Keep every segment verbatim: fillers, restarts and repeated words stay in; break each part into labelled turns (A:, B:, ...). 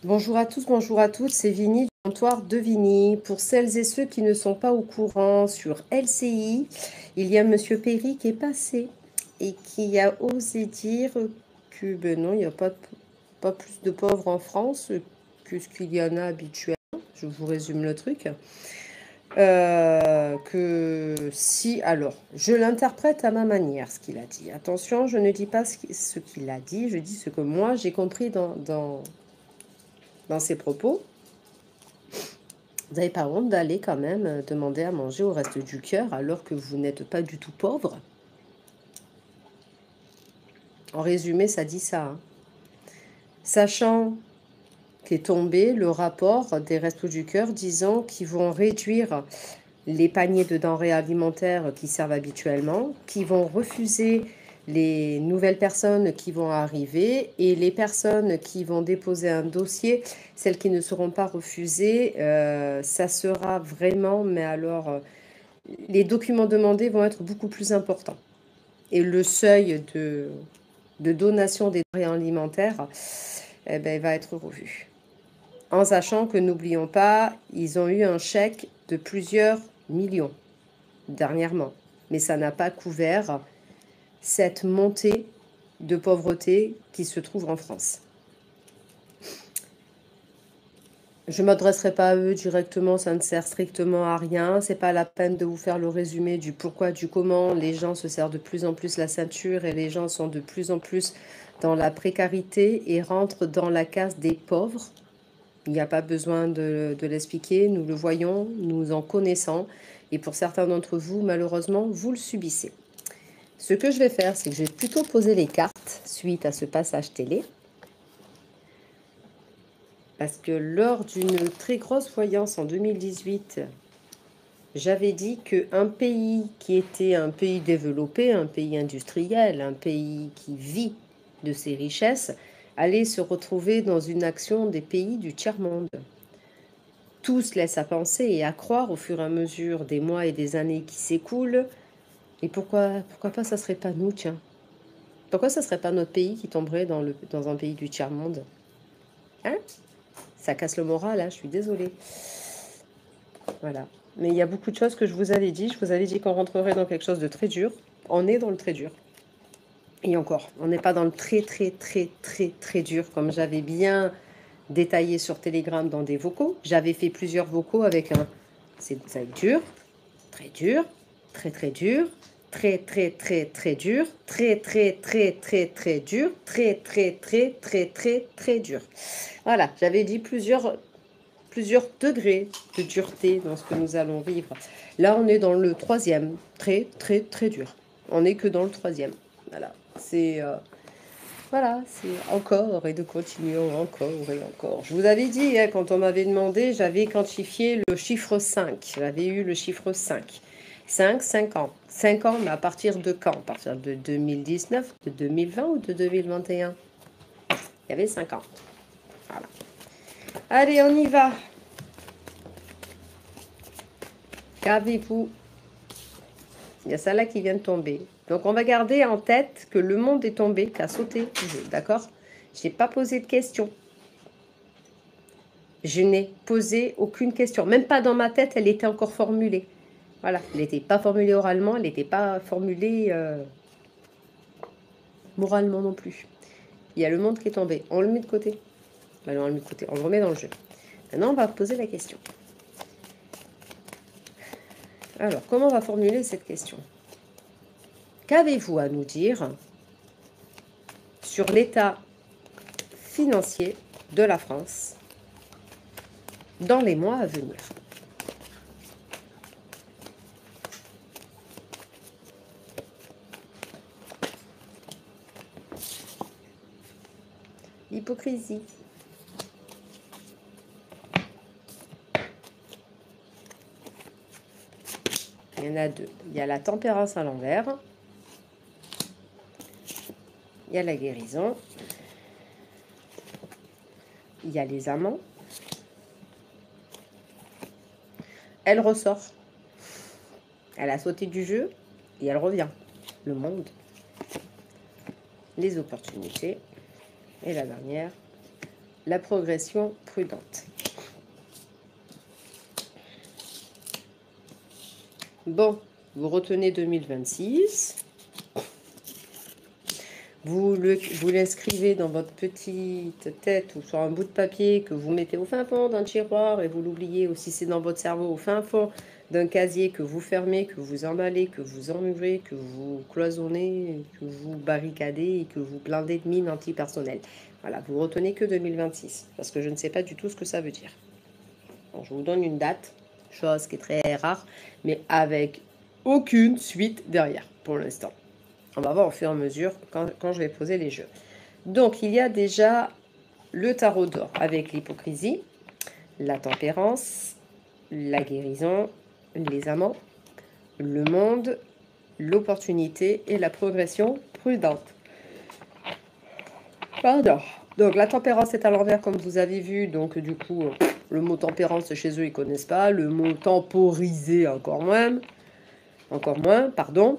A: Bonjour à tous, bonjour à toutes, c'est Vini du comptoir de Vini. Pour celles et ceux qui ne sont pas au courant, sur L C I, il y a Monsieur Perry qui est passé et qui a osé dire que ben non, il n'y a pas, de- pas plus de pauvres en France que ce qu'il y en a habituellement. Je vous résume le truc. Euh, que si, alors, je l'interprète à ma manière, ce qu'il a dit. Attention, je ne dis pas ce qui- ce qu'il a dit, je dis ce que moi j'ai compris dans, dans, dans ses propos. Vous n'avez pas honte d'aller quand même euh, demander à manger au reste du cœur alors que vous n'êtes pas du tout pauvre? En résumé, ça dit ça. Hein. Sachant qu'est tombé le rapport des Restos du Cœur disant qu'ils vont réduire les paniers de denrées alimentaires qui servent habituellement, qui vont refuser les nouvelles personnes qui vont arriver et les personnes qui vont déposer un dossier, celles qui ne seront pas refusées, euh, ça sera vraiment, mais alors, euh, les documents demandés vont être beaucoup plus importants. Et le seuil de, de donation des denrées alimentaires eh ben, va être revu. En sachant que, n'oublions pas, ils ont eu un chèque de plusieurs millions dernièrement. Mais ça n'a pas couvert cette montée de pauvreté qui se trouve en France. Je ne m'adresserai pas à eux directement, ça ne sert strictement à rien. C'est pas la peine de vous faire le résumé du pourquoi, du comment. Les gens se serrent de plus en plus la ceinture et les gens sont de plus en plus dans la précarité et rentrent dans la case des pauvres. Il n'y a pas besoin de, de l'expliquer, nous le voyons, nous en connaissons. Et pour certains d'entre vous, malheureusement, vous le subissez. Ce que je vais faire, c'est que je vais plutôt poser les cartes suite à ce passage télé. Parce que lors d'une très grosse voyance en deux mille dix-huit, j'avais dit qu'un pays qui était un pays développé, un pays industriel, un pays qui vit de ses richesses, allait se retrouver dans une action des pays du tiers-monde. Tout se laisse à penser et à croire au fur et à mesure des mois et des années qui s'écoulent. Et pourquoi, pourquoi pas ça serait pas nous, tiens? Pourquoi ça serait pas notre pays qui tomberait dans, le, dans un pays du tiers-monde? Hein? Ça casse le moral, là, je suis désolée. Voilà. Mais il y a beaucoup de choses que je vous avais dit. Je vous avais dit qu'on rentrerait dans quelque chose de très dur. On est dans le très dur. Et encore, on n'est pas dans le très, très, très, très, très dur, comme j'avais bien détaillé sur Telegram dans des vocaux. J'avais fait plusieurs vocaux avec un... C'est, ça va être dur, très dur, très, très dur, très, très, très, très dur, très, très, très, très, très dur, très, très, très, très, très, très dur. Voilà, j'avais dit plusieurs plusieurs degrés de dureté dans ce que nous allons vivre. Là, on est dans le troisième, très, très, très dur. On n'est que dans le troisième. Voilà, c'est euh, voilà, c'est encore et de continuer encore et encore. Je vous avais dit, hein, quand on m'avait demandé, j'avais quantifié le chiffre cinq. J'avais eu le chiffre cinq. cinq, cinq ans. cinq ans, mais à partir de quand? À partir de deux mille dix-neuf, de deux mille vingt ou de deux mille vingt et un? Il y avait cinq ans. Voilà. Allez, on y va. Qu'avez-vous? Il y a ça là qui vient de tomber. Donc, on va garder en tête que le monde est tombé, qu'a sauté du jeu, d'accord? Je n'ai pas posé de questions. Je n'ai posé aucune question. Même pas dans ma tête, elle était encore formulée. Voilà, elle n'était pas formulée oralement, elle n'était pas formulée euh, moralement non plus. Il y a le monde qui est tombé. On le met de côté. Ben non, on le met de côté. On le remet dans le jeu. Maintenant, on va poser la question. Alors, comment on va formuler cette question? Qu'avez-vous à nous dire sur l'état financier de la France dans les mois à venir? L'hypocrisie. Il y en a deux. Il y a la tempérance à l'envers. Il y a la guérison. Il y a les amants. Elle ressort. Elle a sauté du jeu et elle revient. Le monde. Les opportunités. Et la dernière, la progression prudente. Bon, vous retenez deux mille vingt-six. Vous le, vous l'inscrivez dans votre petite tête ou sur un bout de papier que vous mettez au fin fond d'un tiroir et vous l'oubliez, ou si c'est dans votre cerveau, au fin fond d'un casier que vous fermez, que vous emballez, que vous emmurez, que vous cloisonnez, que vous barricadez et que vous blindez de mines antipersonnelles. Voilà, vous retenez que deux mille vingt-six, parce que je ne sais pas du tout ce que ça veut dire. Bon, je vous donne une date, chose qui est très rare, mais avec aucune suite derrière pour l'instant. On va voir au fur et à mesure quand, quand je vais poser les jeux. Donc, il y a déjà le tarot d'or avec l'hypocrisie, la tempérance, la guérison, les amants, le monde, l'opportunité et la progression prudente. Pardon. Donc, la tempérance est à l'envers, comme vous avez vu. Donc, du coup, le mot tempérance, chez eux, ils ne connaissent pas. Le mot temporiser, encore moins. Encore moins, pardon.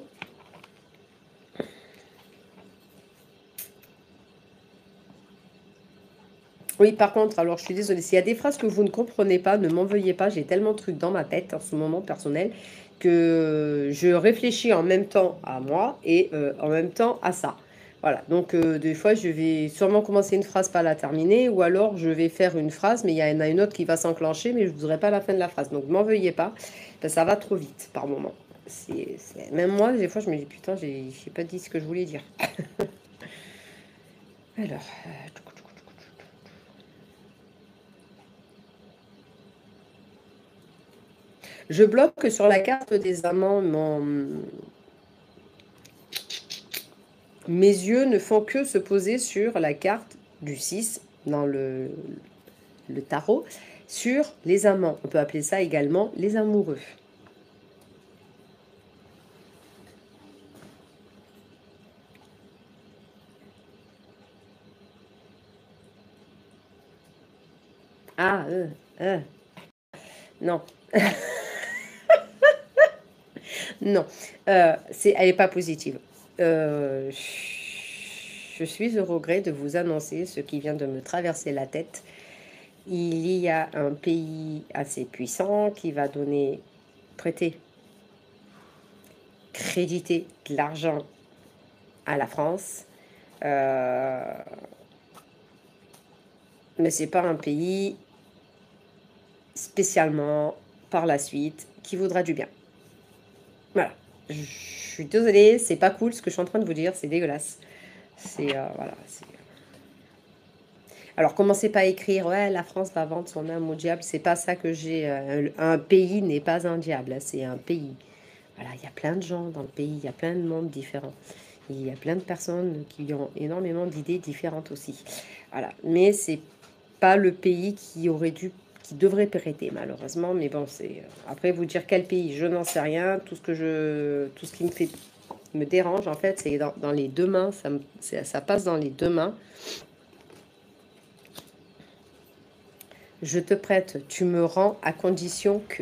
A: Oui, par contre, alors je suis désolée, s'il y a des phrases que vous ne comprenez pas, ne m'en veuillez pas, j'ai tellement de trucs dans ma tête en ce moment personnel que je réfléchis en même temps à moi et euh, en même temps à ça. Voilà, donc euh, des fois je vais sûrement commencer une phrase, pas la terminer, ou alors je vais faire une phrase, mais il y en a une autre qui va s'enclencher, mais je ne voudrais pas la fin de la phrase. Donc ne m'en veuillez pas, parce que ça va trop vite par moment. C'est, c'est... Même moi, des fois, je me dis, putain, j'ai, j'ai pas dit ce que je voulais dire. Alors... Euh... Je bloque sur la carte des amants. Mon... Mes yeux ne font que se poser sur la carte du six dans le, le tarot, sur les amants. On peut appeler ça également les amoureux. Ah, euh, euh. Non. Non, euh, c'est, elle n'est pas positive. Euh, je suis au regret de vous annoncer ce qui vient de me traverser la tête. Il y a un pays assez puissant qui va donner, prêter, créditer de l'argent à la France. Euh, mais c'est pas un pays spécialement par la suite qui voudra du bien. Voilà. Je suis désolée, c'est pas cool ce que je suis en train de vous dire, c'est dégueulasse. C'est euh, voilà. C'est... Alors commencez pas à écrire ouais la France va vendre son âme au diable, c'est pas ça que j'ai. Euh, un pays n'est pas un diable, c'est un pays. Voilà, il y a plein de gens dans le pays, il y a plein de mondes différents. Il y a plein de personnes qui ont énormément d'idées différentes aussi. Voilà, mais c'est pas le pays qui aurait dû, qui devrait prêter malheureusement. Mais bon, c'est après vous dire quel pays, je n'en sais rien. Tout ce que je, tout ce qui me fait me dérange en fait, c'est dans, dans les deux mains. Ça, me, ça passe dans les deux mains. Je te prête, tu me rends à condition que.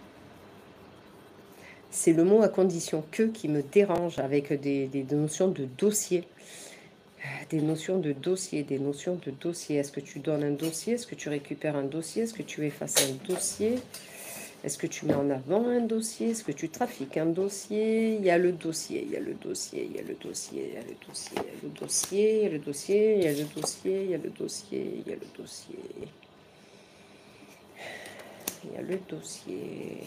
A: C'est le mot à condition que qui me dérange avec des, des, des notions de dossier. Des notions de dossier, des notions de dossier. Est-ce que tu donnes un dossier? Est-ce que tu récupères un dossier? Est-ce que tu effaces un dossier? Est-ce que tu mets en avant un dossier? Est-ce que tu trafiques un dossier? Il y a le dossier, il y a le dossier, il y a le dossier, il y a le dossier, il y a le dossier, il y a le dossier, il y a le dossier, il y a le dossier, il y a le dossier. Il y a le dossier.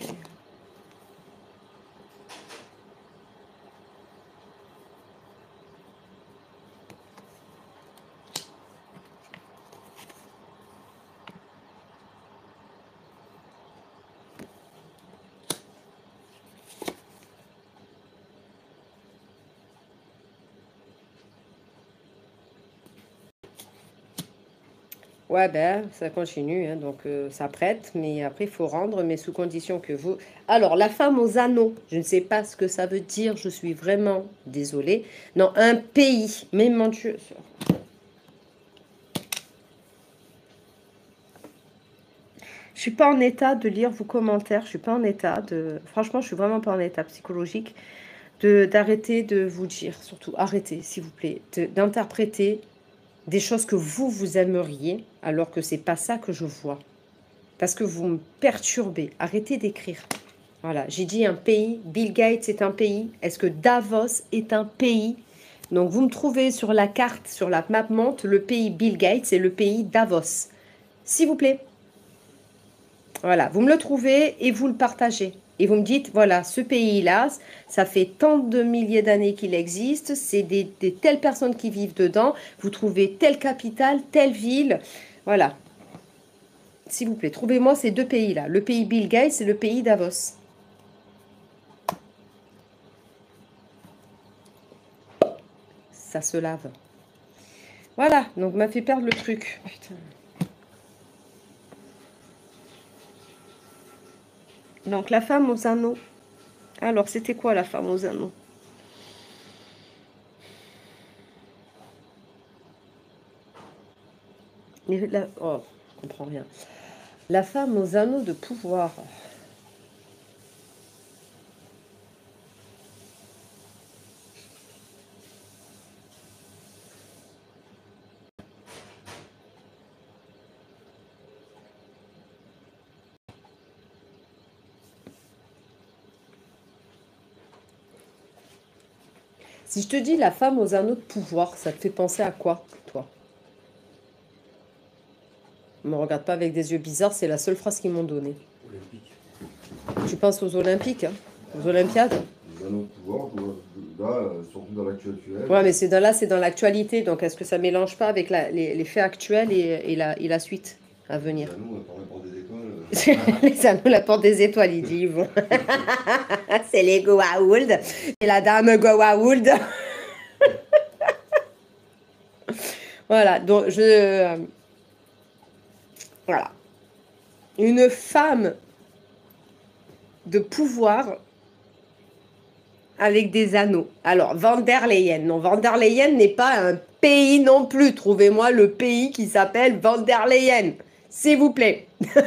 A: Ouais, ben, ça continue, hein, donc euh, ça prête, mais après, il faut rendre, mais sous condition que vous... Alors, la femme aux anneaux, je ne sais pas ce que ça veut dire, je suis vraiment désolée. Non, un pays, mais mon Dieu... Je suis pas en état de lire vos commentaires, je suis pas en état de... Franchement, je suis vraiment pas en état psychologique de d'arrêter de vous dire, surtout arrêtez, s'il vous plaît, d'interpréter des choses que vous, vous aimeriez, alors que c'est pas ça que je vois. Parce que vous me perturbez. Arrêtez d'écrire. Voilà, j'ai dit un pays. Bill Gates est un pays. Est-ce que Davos est un pays? Donc, vous me trouvez sur la carte, sur la map monde, le pays Bill Gates et le pays Davos. S'il vous plaît. Voilà, vous me le trouvez et vous le partagez. Et vous me dites, voilà, ce pays-là, ça fait tant de milliers d'années qu'il existe, c'est des, des telles personnes qui vivent dedans, vous trouvez telle capitale, telle ville, voilà. S'il vous plaît, trouvez-moi ces deux pays-là, le pays Bill Gates et le pays Davos. Ça se lave. Voilà, donc m'a fait perdre le truc. Putain. Donc la femme aux anneaux. Alors, c'était quoi la femme aux anneaux? La... Oh, je comprends rien. La femme aux anneaux de pouvoir. Si je te dis la femme aux anneaux de pouvoir, ça te fait penser à quoi, toi? Ne me regarde pas avec des yeux bizarres, c'est la seule phrase qu'ils m'ont donnée.
B: Olympique.
A: Tu penses aux Olympiques, hein, aux Olympiades?
B: Les anneaux de pouvoir, là, surtout dans l'actu actuelle.
A: Ouais, mais c'est dans, là, c'est dans l'actualité, donc est-ce que ça mélange pas avec la, les, les faits actuels et, et, la, et la suite à venir?
B: Les anneaux, on parle pas des étoiles.
A: Les anneaux, la porte des étoiles, il dit, bon. C'est les Goa'uld, et la dame Goa'uld. Voilà, donc je... euh, Voilà. Une femme de pouvoir avec des anneaux. Alors, Van der Leyen. Non, Van der Leyen n'est pas un pays non plus. Trouvez-moi le pays qui s'appelle Van der Leyen. S'il vous plaît.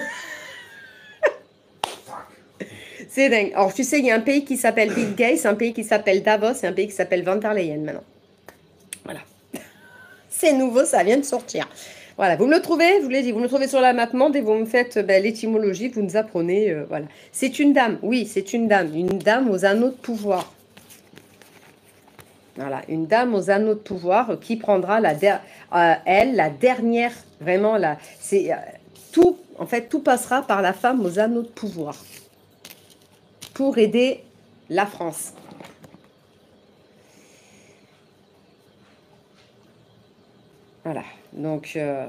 A: C'est dingue. Alors, tu sais, il y a un pays qui s'appelle Bill Gates, un pays qui s'appelle Davos et un pays qui s'appelle Van der Leyen maintenant. Voilà. C'est nouveau, ça vient de sortir. Voilà, vous me le trouvez, je vous l'ai dit, vous me le trouvez sur la map monde et vous me faites ben, l'étymologie, vous nous apprenez, euh, voilà. C'est une dame, oui, c'est une dame, une dame aux anneaux de pouvoir. Voilà, une dame aux anneaux de pouvoir qui prendra, la euh, elle, la dernière, vraiment, la, c'est, euh, tout, en fait, tout passera par la femme aux anneaux de pouvoir pour aider la France. Voilà, donc... Euh...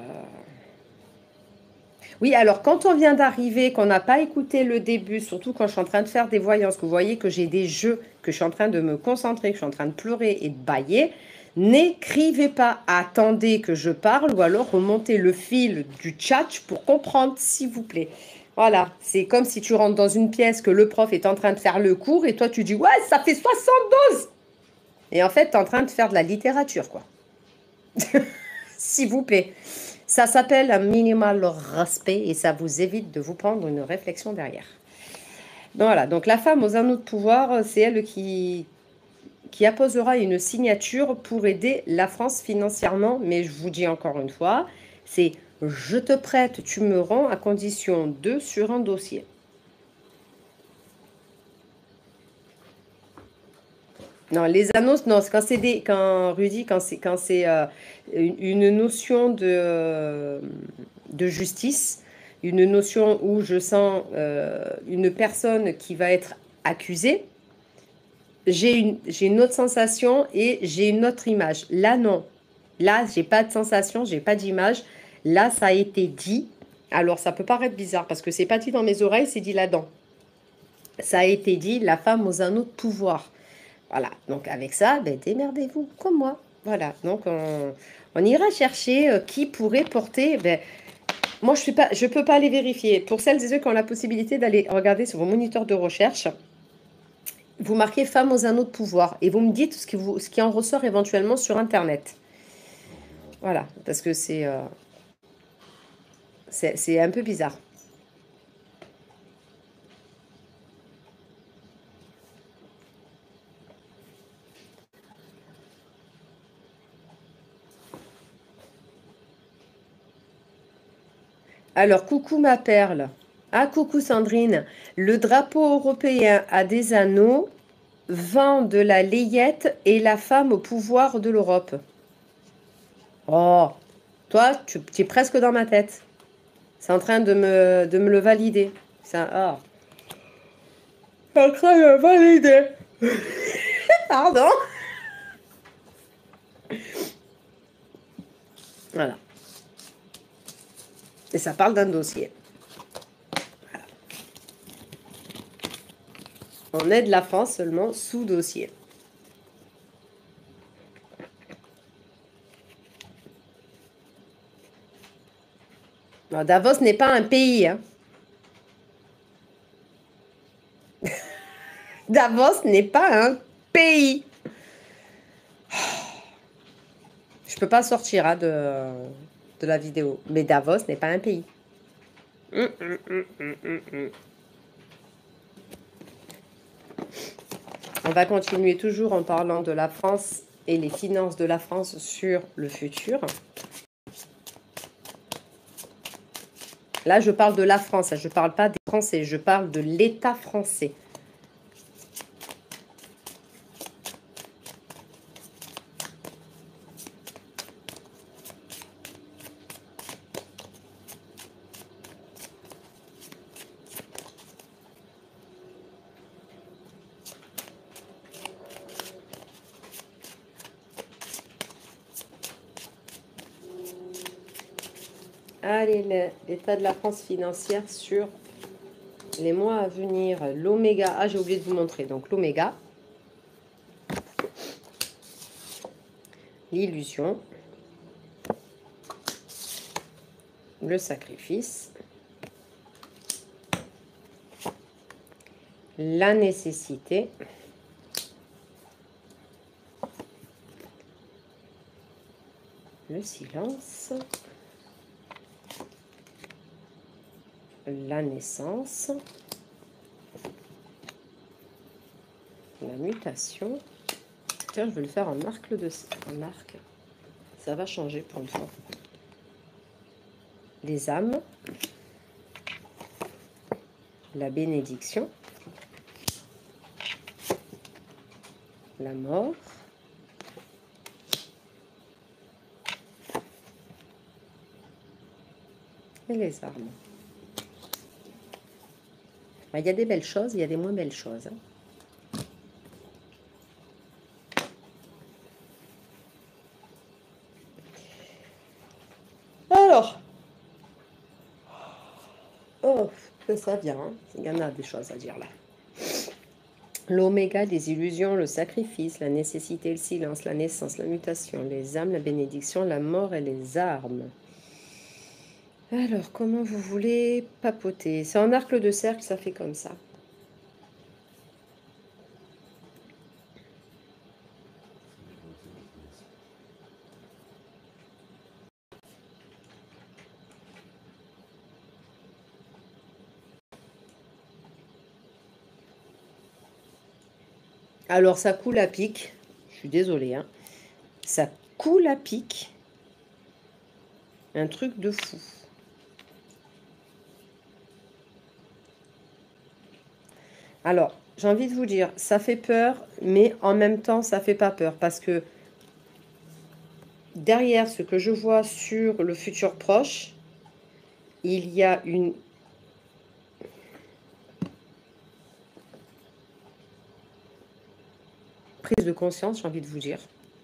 A: Oui, alors quand on vient d'arriver, qu'on n'a pas écouté le début, surtout quand je suis en train de faire des voyances, que vous voyez que j'ai des jeux, que je suis en train de me concentrer, que je suis en train de pleurer et de bâiller, n'écrivez pas, attendez que je parle ou alors remontez le fil du chat pour comprendre, s'il vous plaît. Voilà, c'est comme si tu rentres dans une pièce que le prof est en train de faire le cours et toi tu dis « Ouais, ça fait soixante-douze !» Et en fait, tu es en train de faire de la littérature, quoi. S'il vous plaît. Ça s'appelle un minimal respect et ça vous évite de vous prendre une réflexion derrière. Donc voilà, donc la femme aux anneaux de pouvoir, c'est elle qui, qui apposera une signature pour aider la France financièrement. Mais je vous dis encore une fois, c'est je te prête, tu me rends à condition de sur un dossier. Non, les annonces, non, quand c'est des, quand Rudy, quand c'est quand c'est euh, une, une notion de, euh, de justice, une notion où je sens euh, une personne qui va être accusée, j'ai une, j'ai une autre sensation et j'ai une autre image. Là, non. Là, j'ai pas de sensation, j'ai pas d'image. Là, ça a été dit. Alors, ça peut paraître bizarre parce que c'est pas dit dans mes oreilles, c'est dit là-dedans. Ça a été dit, la femme aux anneaux de pouvoir. Voilà, donc avec ça, ben, démerdez-vous, comme moi. Voilà, donc on, on ira chercher euh, qui pourrait porter... Ben, moi, je ne peux pas aller vérifier. Pour celles et ceux qui ont la possibilité d'aller regarder sur vos moniteurs de recherche, vous marquez « femme aux anneaux de pouvoir » et vous me dites ce qui, vous, ce qui en ressort éventuellement sur Internet. Voilà, parce que c'est euh, c'est un peu bizarre. Alors, coucou ma perle. Ah, coucou Sandrine. Le drapeau européen a des anneaux, vent de la layette et la femme au pouvoir de l'Europe. Oh, toi, tu, tu es presque dans ma tête. C'est en train de me, de me le valider. Ça, oh. C'est en train de me valider. Pardon. Voilà. Et ça parle d'un dossier. Voilà. On aide la France seulement sous dossier. Non, Davos n'est pas un pays. Hein. Davos n'est pas un pays. Je peux pas sortir hein, de, de la vidéo. Mais Davos n'est pas un pays. Hum, hum, hum, hum, hum, hum. On va continuer toujours en parlant de la France et les finances de la France sur le futur. Là, je parle de la France, je ne parle pas des Français, je parle de l'État français. Allez, l'état de la France financière sur les mois à venir. L'oméga, ah j'ai oublié de vous montrer, donc l'oméga, l'illusion, le sacrifice, la nécessité, le silence, la naissance, la mutation. Tiens, je vais le faire en arc de en arc. Ça va changer pour une fois. Les âmes, la bénédiction, la mort, et les armes. Il y a des belles choses, il y a des moins belles choses. Alors, oh, ça vient, hein. Il y en a des choses à dire là. L'oméga, les illusions, le sacrifice, la nécessité, le silence, la naissance, la mutation, les âmes, la bénédiction, la mort et les armes. Alors, comment vous voulez papoter? C'est en arc de cercle, ça fait comme ça. Alors, ça coule à pic. Je suis désolée. Hein. Ça coule à pic. Un truc de fou. Alors, j'ai envie de vous dire, ça fait peur, mais en même temps, ça fait pas peur. Parce que derrière ce que je vois sur le futur proche, il y a une... prise de conscience, j'ai envie de vous dire,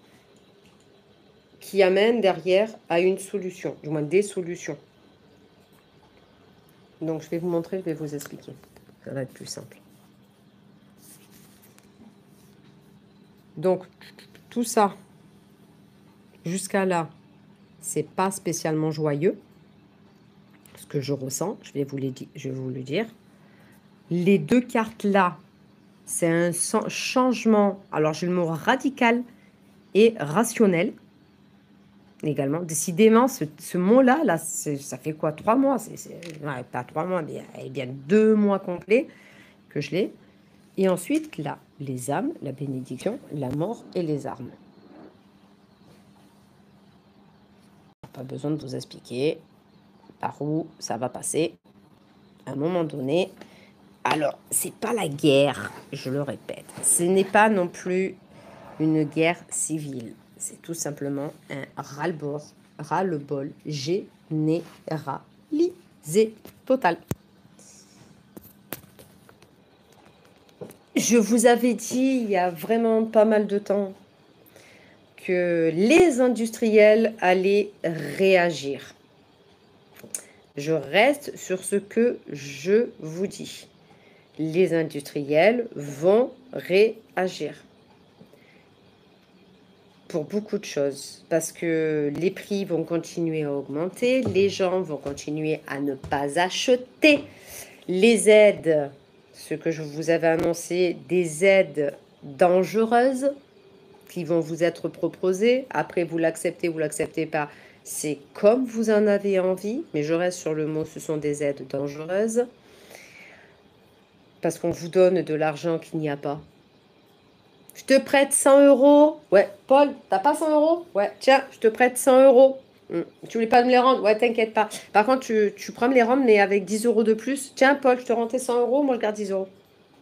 A: qui amène derrière à une solution, du moins des solutions. Donc, je vais vous montrer, je vais vous expliquer. Ça va être plus simple. Donc, tout ça, jusqu'à là, c'est pas spécialement joyeux. Ce que je ressens, je vais vous, les je vais vous le dire. Les deux cartes là, c'est un changement, alors j'ai le mot radical et rationnel également. Décidément, ce, ce mot-là, là, ça fait quoi? Trois mois? C'est ouais, pas trois mois, mais il y a bien deux mois complets que je l'ai. Et ensuite, là, les âmes, la bénédiction, la mort et les armes. Pas besoin de vous expliquer. par où ça va passer à un moment donné. Alors, c'est pas la guerre, je le répète. Ce n'est pas non plus une guerre civile. C'est tout simplement un ras-le-bol, ras-le-bol généralisé total. Je vous avais dit il y a vraiment pas mal de temps que les industriels allaient réagir. Je reste sur ce que je vous dis. Les industriels vont réagir pour beaucoup de choses, parce que les prix vont continuer à augmenter, les gens vont continuer à ne pas acheter, les aides, ce que je vous avais annoncé, des aides dangereuses qui vont vous être proposées, après vous l'acceptez, vous l'acceptez pas, c'est comme vous en avez envie, mais je reste sur le mot, ce sont des aides dangereuses, parce qu'on vous donne de l'argent qu'il n'y a pas. Je te prête cent euros. Ouais, Paul, t'as pas cent euros? Ouais, tiens, je te prête cent euros. Hum, Tu voulais pas me les rendre? Ouais, t'inquiète pas. Par contre, tu, tu prends me les rendre, mais avec dix euros de plus. Tiens, Paul, je te rends tes cent euros, moi je garde dix euros.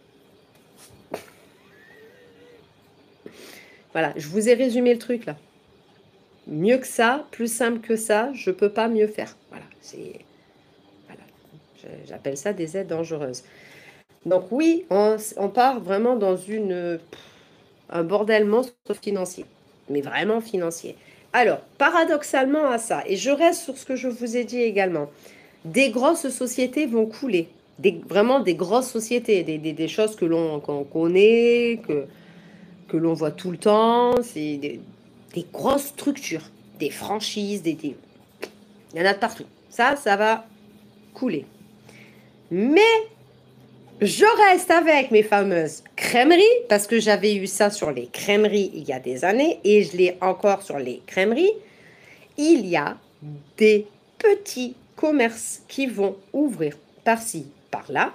A: Voilà, je vous ai résumé le truc là. Mieux que ça, plus simple que ça, je peux pas mieux faire. Voilà, c'est. Voilà. J'appelle ça des aides dangereuses. Donc oui, on, on part vraiment dans une, un bordel monstre financier, mais vraiment financier. Alors, paradoxalement à ça, et je reste sur ce que je vous ai dit également, des grosses sociétés vont couler, des, vraiment des grosses sociétés, des, des, des choses que l'on qu'on connaît, que, que l'on voit tout le temps, c'est des, des grosses structures, des franchises, des, des... il y en a de partout. Ça, ça va couler. Mais je reste avec mes fameuses crèmeries, parce que j'avais eu ça sur les crèmeries il y a des années, et je l'ai encore sur les crèmeries. Il y a des petits commerces qui vont ouvrir par-ci, par-là.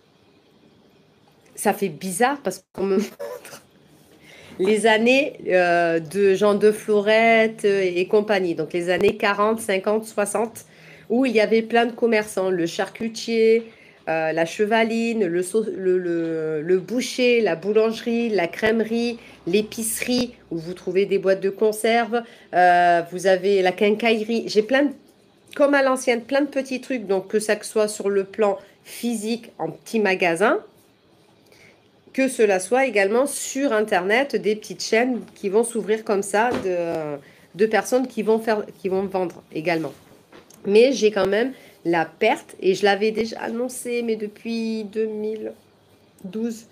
A: Ça fait bizarre parce qu'on me montre les années euh, de Jean de Florette et compagnie, donc les années quarante, cinquante, soixante, où il y avait plein de commerçants, le charcutier, euh, la chevaline, le, le, le, le boucher, la boulangerie, la crèmerie, l'épicerie, où vous trouvez des boîtes de conserve, euh, vous avez la quincaillerie, j'ai plein de, comme à l'ancienne, plein de petits trucs, donc que ça soit sur le plan physique, en petits magasins, que cela soit également sur Internet, des petites chaînes qui vont s'ouvrir comme ça, de, de personnes qui vont, faire, qui vont vendre également. Mais j'ai quand même la perte, et je l'avais déjà annoncé, mais depuis deux mille douze,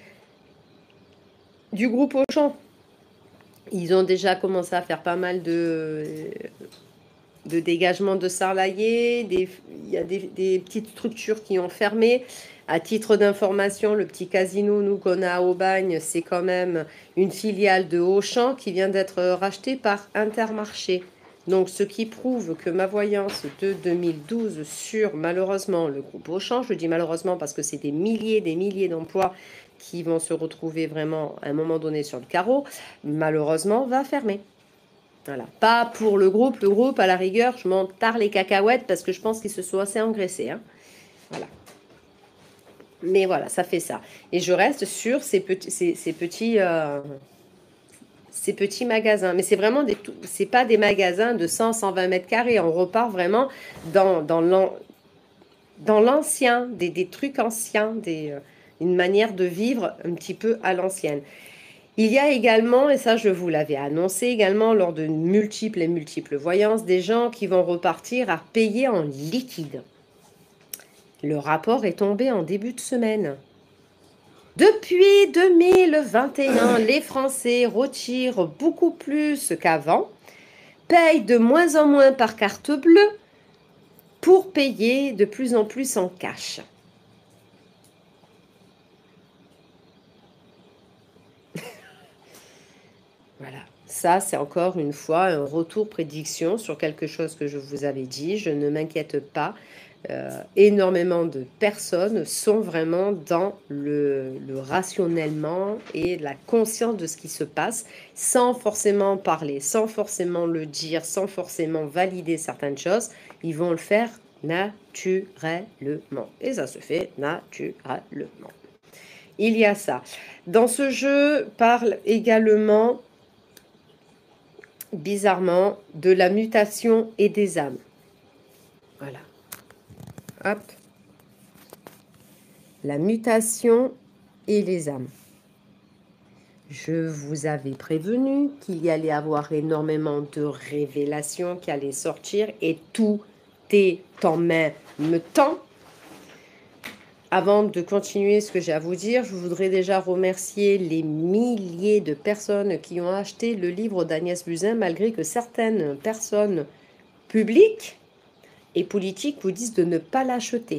A: du groupe Auchan. Ils ont déjà commencé à faire pas mal de, de dégagement de salariés, des, il y a des, des petites structures qui ont fermé. À titre d'information, le petit casino, nous, qu'on a à Aubagne, c'est quand même une filiale de Auchan qui vient d'être rachetée par Intermarché. Donc, ce qui prouve que ma voyance de deux mille douze sur, malheureusement, le groupe Auchan, je dis malheureusement parce que c'est des milliers, des milliers d'emplois qui vont se retrouver vraiment à un moment donné sur le carreau, malheureusement, va fermer. Voilà. Pas pour le groupe. Le groupe, à la rigueur, je m'en tare les cacahuètes parce que je pense qu'ils se sont assez engraissés. Hein. Voilà. Mais voilà, ça fait ça. Et je reste sur ces petits, ces, ces petits, euh, ces petits magasins. Mais c'est vraiment des, c'est pas des magasins de cent, cent vingt mètres carrés. On repart vraiment dans, dans l'an, dans l'ancien, des, des trucs anciens, des, euh, une manière de vivre un petit peu à l'ancienne. Il y a également, et ça je vous l'avais annoncé également lors de multiples et multiples voyances, des gens qui vont repartir à payer en liquide. Le rapport est tombé en début de semaine. Depuis deux mille vingt et un, les Français retirent beaucoup plus qu'avant, payent de moins en moins par carte bleue pour payer de plus en plus en cash. Voilà, ça c'est encore une fois un retour prédiction sur quelque chose que je vous avais dit. Je ne m'inquiète pas. Euh, énormément de personnes sont vraiment dans le, le rationnellement et la conscience de ce qui se passe, sans forcément parler, sans forcément le dire, sans forcément valider certaines choses. Ils vont le faire naturellement. Et ça se fait naturellement. Il y a ça. Dans ce jeu, parle également, bizarrement, de la mutation et des âmes. Voilà. Hop. La mutation et les âmes. Je vous avais prévenu qu'il y allait avoir énormément de révélations qui allaient sortir et tout est en même temps. Avant de continuer ce que j'ai à vous dire, je voudrais déjà remercier les milliers de personnes qui ont acheté le livre d'Agnès Buzyn, malgré que certaines personnes publiques et politiques vous disent de ne pas l'acheter.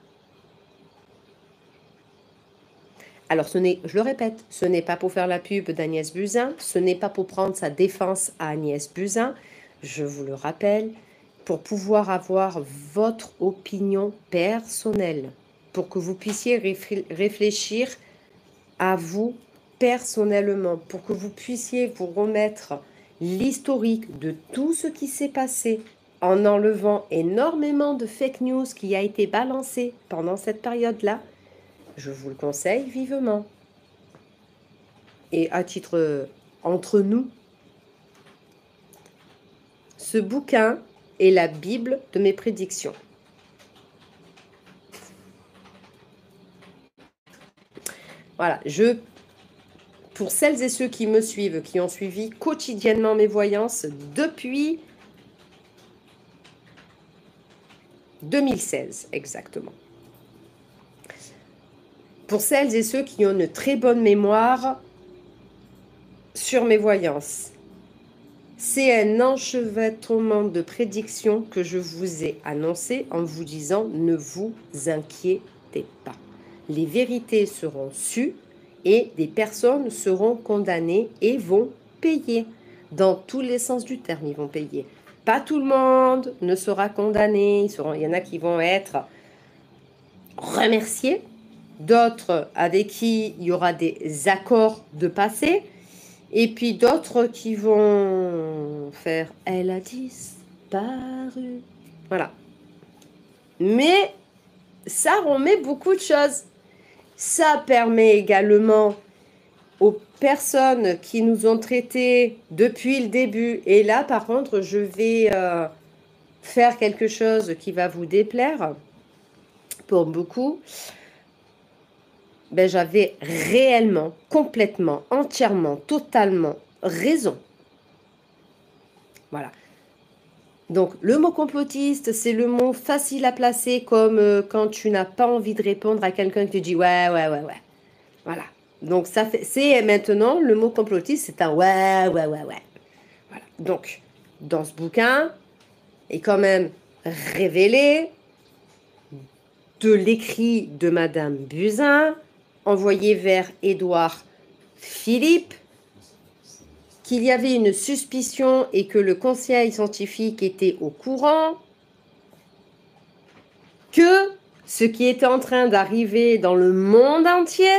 A: Alors, ce n'est, je le répète, ce n'est pas pour faire la pub d'Agnès Buzyn, ce n'est pas pour prendre sa défense à Agnès Buzyn, je vous le rappelle, pour pouvoir avoir votre opinion personnelle, pour que vous puissiez réfléchir à vous personnellement, pour que vous puissiez vous remettre l'historique de tout ce qui s'est passé en enlevant énormément de fake news qui a été balancé pendant cette période-là. Je vous le conseille vivement. Et à titre euh, entre nous, ce bouquin est la Bible de mes prédictions. Voilà, je, pour celles et ceux qui me suivent, qui ont suivi quotidiennement mes voyances depuis deux mille seize exactement. Pour celles et ceux qui ont une très bonne mémoire sur mes voyances, c'est un enchevêtrement de prédictions que je vous ai annoncé en vous disant « Ne vous inquiétez pas ». Les vérités seront sues et des personnes seront condamnées et vont payer. Dans tous les sens du terme, ils vont payer. Pas tout le monde ne sera condamné. Ils seront, il y en a qui vont être remerciés. D'autres avec qui il y aura des accords de passé, et puis d'autres qui vont faire « elle a disparu ». Voilà. Mais ça remet beaucoup de choses. Ça permet également aux personnes qui nous ont traités depuis le début, et là par contre je vais euh, faire quelque chose qui va vous déplaire pour beaucoup. Ben, j'avais réellement, complètement, entièrement, totalement raison. Voilà. Donc, le mot complotiste, c'est le mot facile à placer comme euh, quand tu n'as pas envie de répondre à quelqu'un qui te dit « ouais, ouais, ouais, ouais ». Voilà. Donc, ça fait, c'est maintenant, le mot complotiste, c'est un « ouais, ouais, ouais, ouais ». Voilà. Donc, dans ce bouquin, est quand même révélé de l'écrit de Madame Buzyn, envoyé vers Édouard Philippe, qu'il y avait une suspicion et que le conseil scientifique était au courant, que ce qui était en train d'arriver dans le monde entier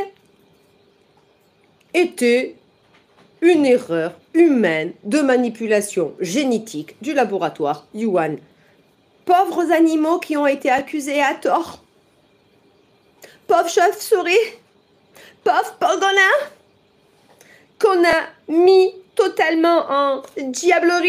A: était une erreur humaine de manipulation génétique du laboratoire Yuan. Pauvres animaux qui ont été accusés à tort. Pauvres chauves-souris. Pauvre pangolin qu'on a mis totalement en diablerie.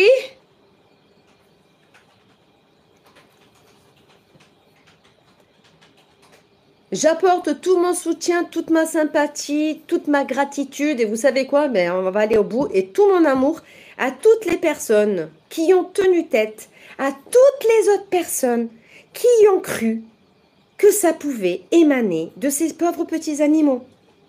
A: J'apporte tout mon soutien, toute ma sympathie, toute ma gratitude, et vous savez quoi, ben, on va aller au bout, et tout mon amour à toutes les personnes qui ont tenu tête, à toutes les autres personnes qui ont cru que ça pouvait émaner de ces pauvres petits animaux.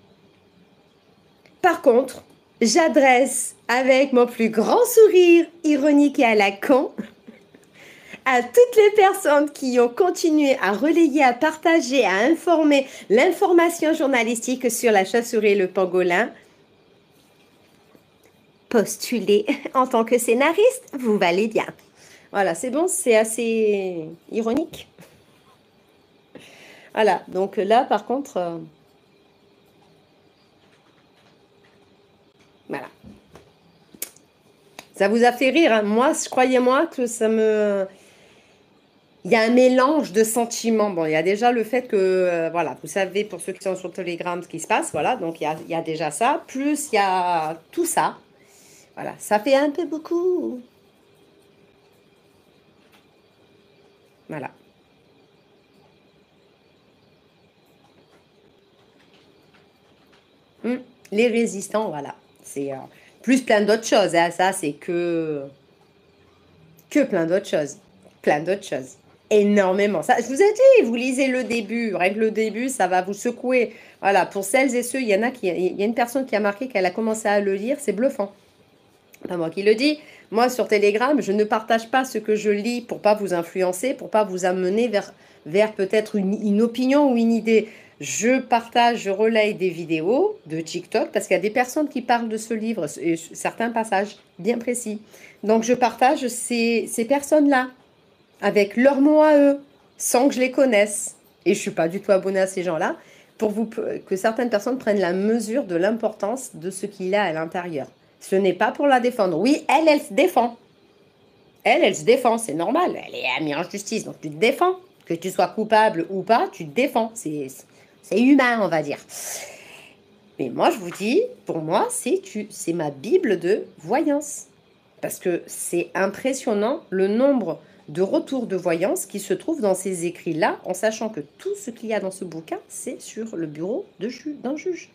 A: Par contre, j'adresse avec mon plus grand sourire ironique et à la con à toutes les personnes qui ont continué à relayer, à partager, à informer l'information journalistique sur la chauve-souris et le pangolin. Postulez en tant que scénariste, vous valez bien. Voilà, c'est bon, c'est assez ironique. Voilà, donc là, par contre... Euh, voilà. Ça vous a fait rire, hein. Moi, croyez-moi que ça me... il y a un mélange de sentiments. Bon, il y a déjà le fait que, euh, voilà, vous savez, pour ceux qui sont sur Telegram, ce qui se passe, voilà, donc il y a, il y a déjà ça, plus il y a tout ça. Voilà, ça fait un peu beaucoup. Voilà. Hum, Les résistants, voilà. C'est euh, plus plein d'autres choses, hein. Ça, c'est que, que plein d'autres choses. Plein d'autres choses. Énormément. Ça, je vous ai dit, vous lisez le début. Règle le début, ça va vous secouer. Voilà, pour celles et ceux, il y en a qui, il y a une personne qui a marqué qu'elle a commencé à le lire, c'est bluffant. Pas moi qui le dis. Moi, sur Telegram, je ne partage pas ce que je lis pour pas vous influencer, pour pas vous amener vers, vers peut-être une, une opinion ou une idée. Je partage, je relaye des vidéos de TikTok parce qu'il y a des personnes qui parlent de ce livre, et certains passages bien précis. Donc, je partage ces, ces personnes-là avec leurs mots à eux, sans que je les connaisse. Et je ne suis pas du tout abonnée à ces gens-là, pour vous, que certaines personnes prennent la mesure de l'importance de ce qu'il a à l'intérieur. Ce n'est pas pour la défendre. Oui, elle, elle se défend. Elle, elle se défend, c'est normal. Elle est amie en justice, donc tu te défends. Que tu sois coupable ou pas, tu te défends. C'est humain, on va dire. Mais moi, je vous dis, pour moi, c'est ma Bible de voyance. Parce que c'est impressionnant le nombre de retours de voyance qui se trouvent dans ces écrits-là, en sachant que tout ce qu'il y a dans ce bouquin, c'est sur le bureau d'un juge.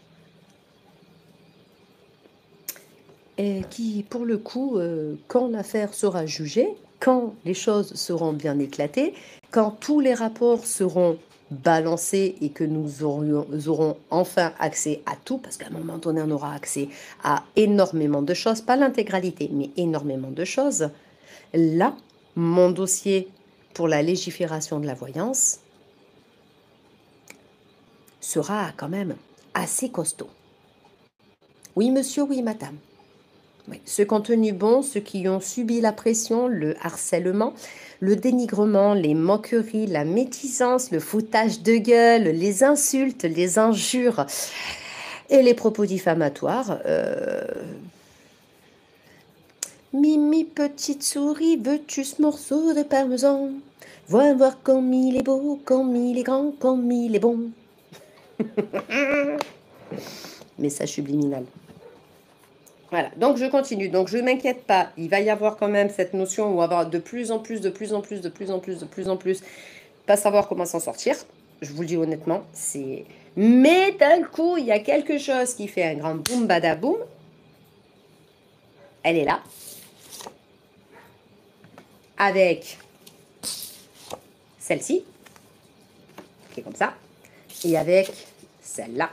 A: Et qui, pour le coup, euh, quand l'affaire sera jugée, quand les choses seront bien éclatées, quand tous les rapports seront balancés et que nous aurions, nous aurons enfin accès à tout, parce qu'à un moment donné, on aura accès à énormément de choses, pas l'intégralité, mais énormément de choses, là, mon dossier pour la légifération de la voyance sera quand même assez costaud. Oui, monsieur, oui, madame. Oui. Ce contenu bon, ceux qui ont subi la pression, le harcèlement, le dénigrement, les moqueries, la médisance, le foutage de gueule, les insultes, les injures et les propos diffamatoires. Euh... Mimi, petite souris, veux-tu ce morceau de parmesan? Vois voir comme il est beau, comme il est grand, comme il est bon. Message subliminal. Voilà, donc je continue. Donc je ne m'inquiète pas, il va y avoir quand même cette notion où on va avoir de plus en plus, de plus en plus, de plus en plus, de plus en plus, pas savoir comment s'en sortir. Je vous le dis honnêtement, c'est... Mais d'un coup, il y a quelque chose qui fait un grand boum badaboum. Elle est là. Avec celle-ci, qui est comme ça, et avec celle-là.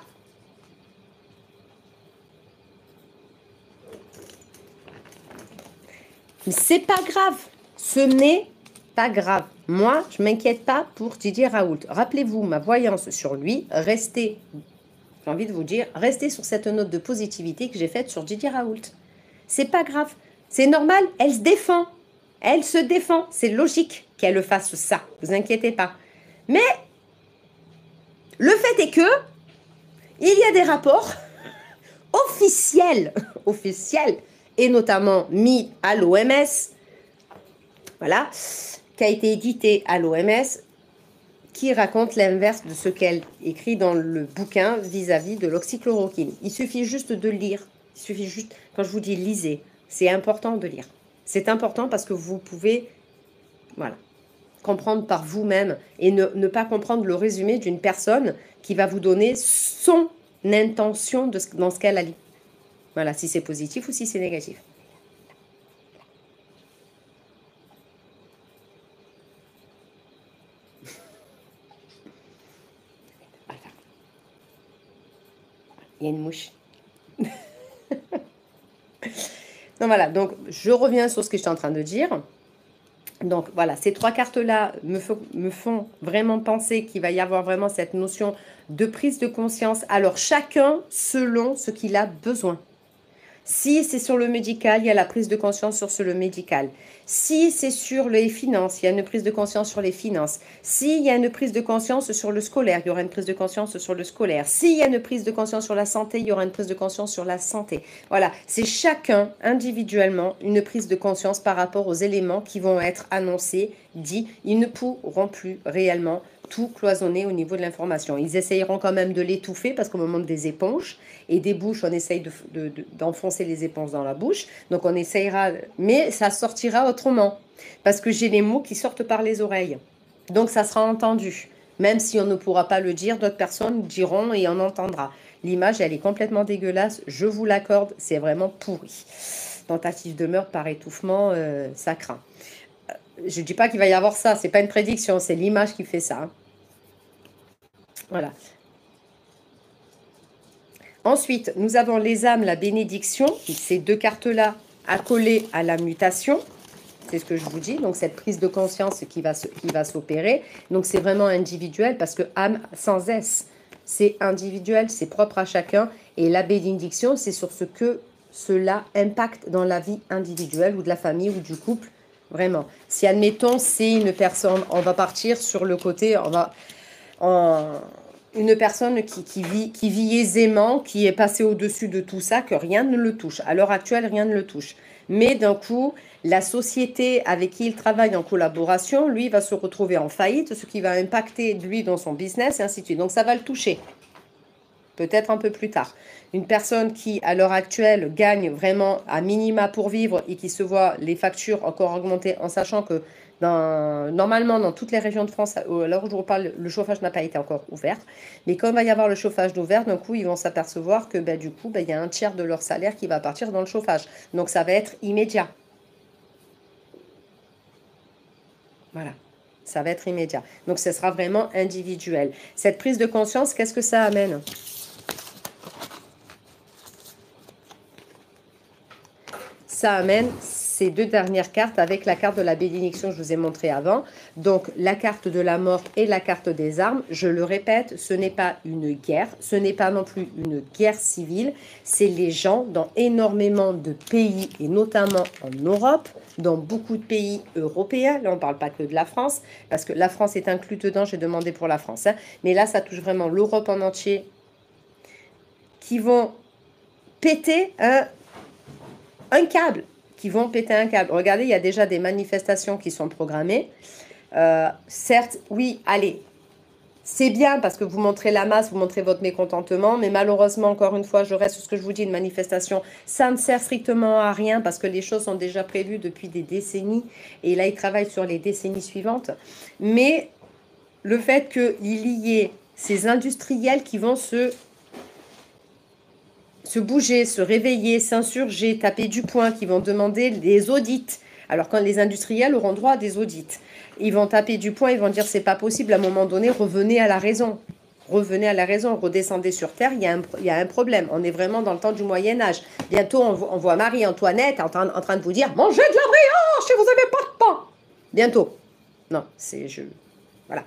A: Mais c'est pas grave, ce n'est pas grave. Moi, je ne m'inquiète pas pour Didier Raoult. Rappelez-vous ma voyance sur lui, restez, j'ai envie de vous dire, restez sur cette note de positivité que j'ai faite sur Didier Raoult. C'est pas grave, c'est normal, elle se défend. Elle se défend, c'est logique qu'elle fasse ça, vous inquiétez pas. Mais le fait est que il y a des rapports officiels, officiels, et notamment mis à l'O M S, voilà, qui a été édité à l'O M S, qui raconte l'inverse de ce qu'elle écrit dans le bouquin vis-à-vis -vis de l'oxychloroquine. Il suffit juste de lire, il suffit juste, quand je vous dis lisez, c'est important de lire. C'est important parce que vous pouvez, voilà, comprendre par vous-même et ne, ne pas comprendre le résumé d'une personne qui va vous donner son intention de ce, dans ce qu'elle a lu. Voilà, si c'est positif ou si c'est négatif. Voilà. Il y a une mouche. Donc voilà, donc je reviens sur ce que j'étais en train de dire. Donc voilà, ces trois cartes-là me, me font vraiment penser qu'il va y avoir vraiment cette notion de prise de conscience. Alors chacun selon ce qu'il a besoin. Si c'est sur le médical, il y a la prise de conscience sur le médical. Si c'est sur les finances, il y a une prise de conscience sur les finances. S'il y a une prise de conscience sur le scolaire, il y aura une prise de conscience sur le scolaire. S'il y a une prise de conscience sur la santé, il y aura une prise de conscience sur la santé. Voilà, c'est chacun individuellement une prise de conscience par rapport aux éléments qui vont être annoncés dit, ils ne pourront plus réellement tout cloisonner au niveau de l'information. Ils essayeront quand même de l'étouffer parce qu'au moment des éponges et des bouches, on essaye de, de, de, d'enfoncer les éponges dans la bouche. Donc on essayera, mais ça sortira autrement parce que j'ai les mots qui sortent par les oreilles. Donc ça sera entendu. Même si on ne pourra pas le dire, d'autres personnes diront et on entendra. L'image, elle est complètement dégueulasse, je vous l'accorde, c'est vraiment pourri. Tentative de meurtre par étouffement, euh, ça craint. Je ne dis pas qu'il va y avoir ça, c'est pas une prédiction, c'est l'image qui fait ça. Voilà. Ensuite, nous avons les âmes, la bénédiction, ces deux cartes-là accolées à la mutation. C'est ce que je vous dis, donc cette prise de conscience qui va, qui va s'opérer. Donc c'est vraiment individuel parce que âme sans S, c'est individuel, c'est propre à chacun. Et la bénédiction, c'est sur ce que cela impacte dans la vie individuelle ou de la famille ou du couple. Vraiment. Si, admettons, c'est une personne, on va partir sur le côté, on va, en, une personne qui, qui, vit, qui vit aisément, qui est passée au-dessus de tout ça, que rien ne le touche. À l'heure actuelle, rien ne le touche. Mais d'un coup, la société avec qui il travaille en collaboration, lui, va se retrouver en faillite, ce qui va impacter lui dans son business, et ainsi de suite. Donc, ça va le toucher. Peut-être un peu plus tard. Une personne qui, à l'heure actuelle, gagne vraiment à minima pour vivre et qui se voit les factures encore augmenter en sachant que dans, normalement, dans toutes les régions de France, à l'heure où je vous parle, le chauffage n'a pas été encore ouvert. Mais quand il va y avoir le chauffage d'ouvert, d'un coup, ils vont s'apercevoir que ben, du coup, ben, il y a un tiers de leur salaire qui va partir dans le chauffage. Donc, ça va être immédiat. Voilà. Ça va être immédiat. Donc, ce sera vraiment individuel. Cette prise de conscience, qu'est-ce que ça amène ? Ça amène ces deux dernières cartes avec la carte de la bénédiction que je vous ai montré avant. Donc, la carte de la mort et la carte des armes. Je le répète, ce n'est pas une guerre. Ce n'est pas non plus une guerre civile. C'est les gens dans énormément de pays, et notamment en Europe, dans beaucoup de pays européens. Là, on ne parle pas que de la France, parce que la France est inclue dedans. J'ai demandé pour la France. Hein. Mais là, ça touche vraiment l'Europe en entier, qui vont péter un... un câble, qui vont péter un câble. Regardez, il y a déjà des manifestations qui sont programmées. Euh, certes, oui, allez, c'est bien parce que vous montrez la masse, vous montrez votre mécontentement, mais malheureusement, encore une fois, je reste sur ce que je vous dis, une manifestation, ça ne sert strictement à rien parce que les choses sont déjà prévues depuis des décennies et là, ils travaillent sur les décennies suivantes. Mais le fait qu'il y ait ces industriels qui vont se... se bouger, se réveiller, s'insurger, taper du poing, qui vont demander des audits. Alors quand les industriels auront droit à des audits, ils vont taper du poing, ils vont dire c'est pas possible, à un moment donné, revenez à la raison. Revenez à la raison, redescendez sur Terre, il y a un, il y a un problème. On est vraiment dans le temps du Moyen-Âge. Bientôt, on, on voit Marie-Antoinette en, en train de vous dire « Mangez de la brioche et vous n'avez pas de pain !» Bientôt. Non, c'est... je Voilà.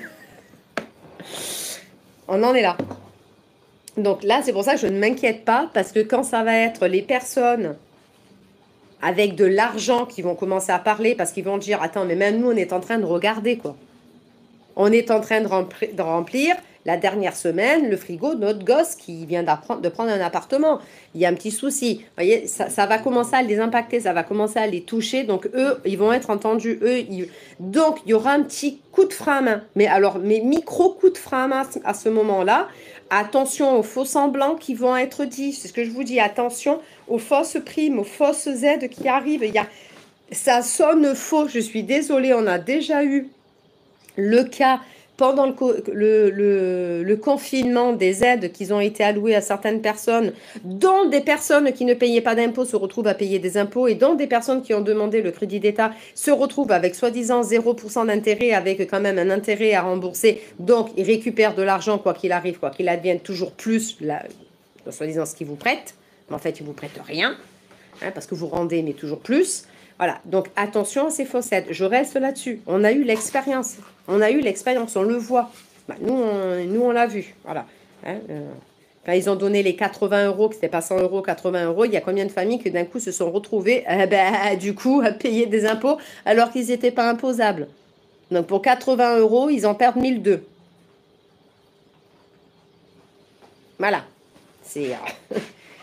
A: On en est là. Donc là, c'est pour ça que je ne m'inquiète pas, parce que quand ça va être les personnes avec de l'argent qui vont commencer à parler, parce qu'ils vont dire, attends, mais même nous, on est en train de regarder, quoi. On est en train de remplir, de remplir la dernière semaine le frigo de notre gosse qui vient de prendre un appartement. Il y a un petit souci. Vous voyez, ça, ça va commencer à les impacter, ça va commencer à les toucher. Donc, eux, ils vont être entendus. Eux, ils... Donc, il y aura un petit coup de frein à main. Mais alors, mes micro-coups de frein à main à ce moment-là, attention aux faux semblants qui vont être dits. C'est ce que je vous dis. Attention aux fausses primes, aux fausses aides qui arrivent. Il y a... Ça sonne faux. Je suis désolée. On a déjà eu le cas pendant le, le, le, le confinement des aides qui ont été allouées à certaines personnes, dont des personnes qui ne payaient pas d'impôts se retrouvent à payer des impôts et dont des personnes qui ont demandé le crédit d'État se retrouvent avec soi-disant zéro pour cent d'intérêt, avec quand même un intérêt à rembourser. Donc, ils récupèrent de l'argent, quoi qu'il arrive, quoi qu'il advienne, toujours plus, la, soi-disant ce qu'ils vous prêtent. Mais en fait, ils ne vous prêtent rien, hein, parce que vous rendez, mais toujours plus. Voilà, donc attention à ces fausses aides. Je reste là-dessus. On a eu l'expérience. On a eu l'expérience, on le voit. Bah, nous, on, nous, on l'a vu. Voilà. Hein, euh, quand ils ont donné les quatre-vingts euros, que c'était pas cent euros, quatre-vingts euros, il y a combien de familles qui d'un coup se sont retrouvées, euh, bah, du coup, à payer des impôts alors qu'ils n'étaient pas imposables. Donc pour quatre-vingts euros, ils en perdent mille deux. Voilà. C'est...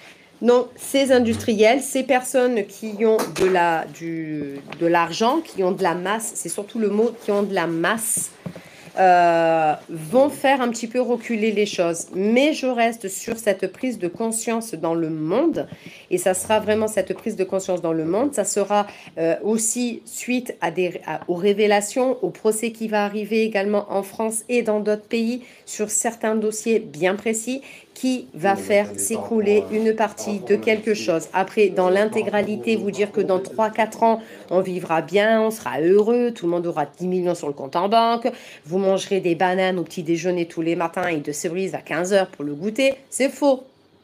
A: Non, ces industriels, ces personnes qui ont de la, du, de l'argent, qui ont de la masse, c'est surtout le mot, qui ont de la masse, euh, vont faire un petit peu reculer les choses. Mais je reste sur cette prise de conscience dans le monde, et ça sera vraiment cette prise de conscience dans le monde. Ça sera euh, aussi suite à des, à, aux révélations, au procès qui va arriver également en France et dans d'autres pays sur certains dossiers bien précis, qui va faire s'écrouler une partie de quelque chose. Après, dans l'intégralité, vous dire que dans trois quatre ans, on vivra bien, on sera heureux, tout le monde aura dix millions sur le compte en banque, vous mangerez des bananes au petit déjeuner tous les matins et de cerises à quinze heures pour le goûter, c'est faux.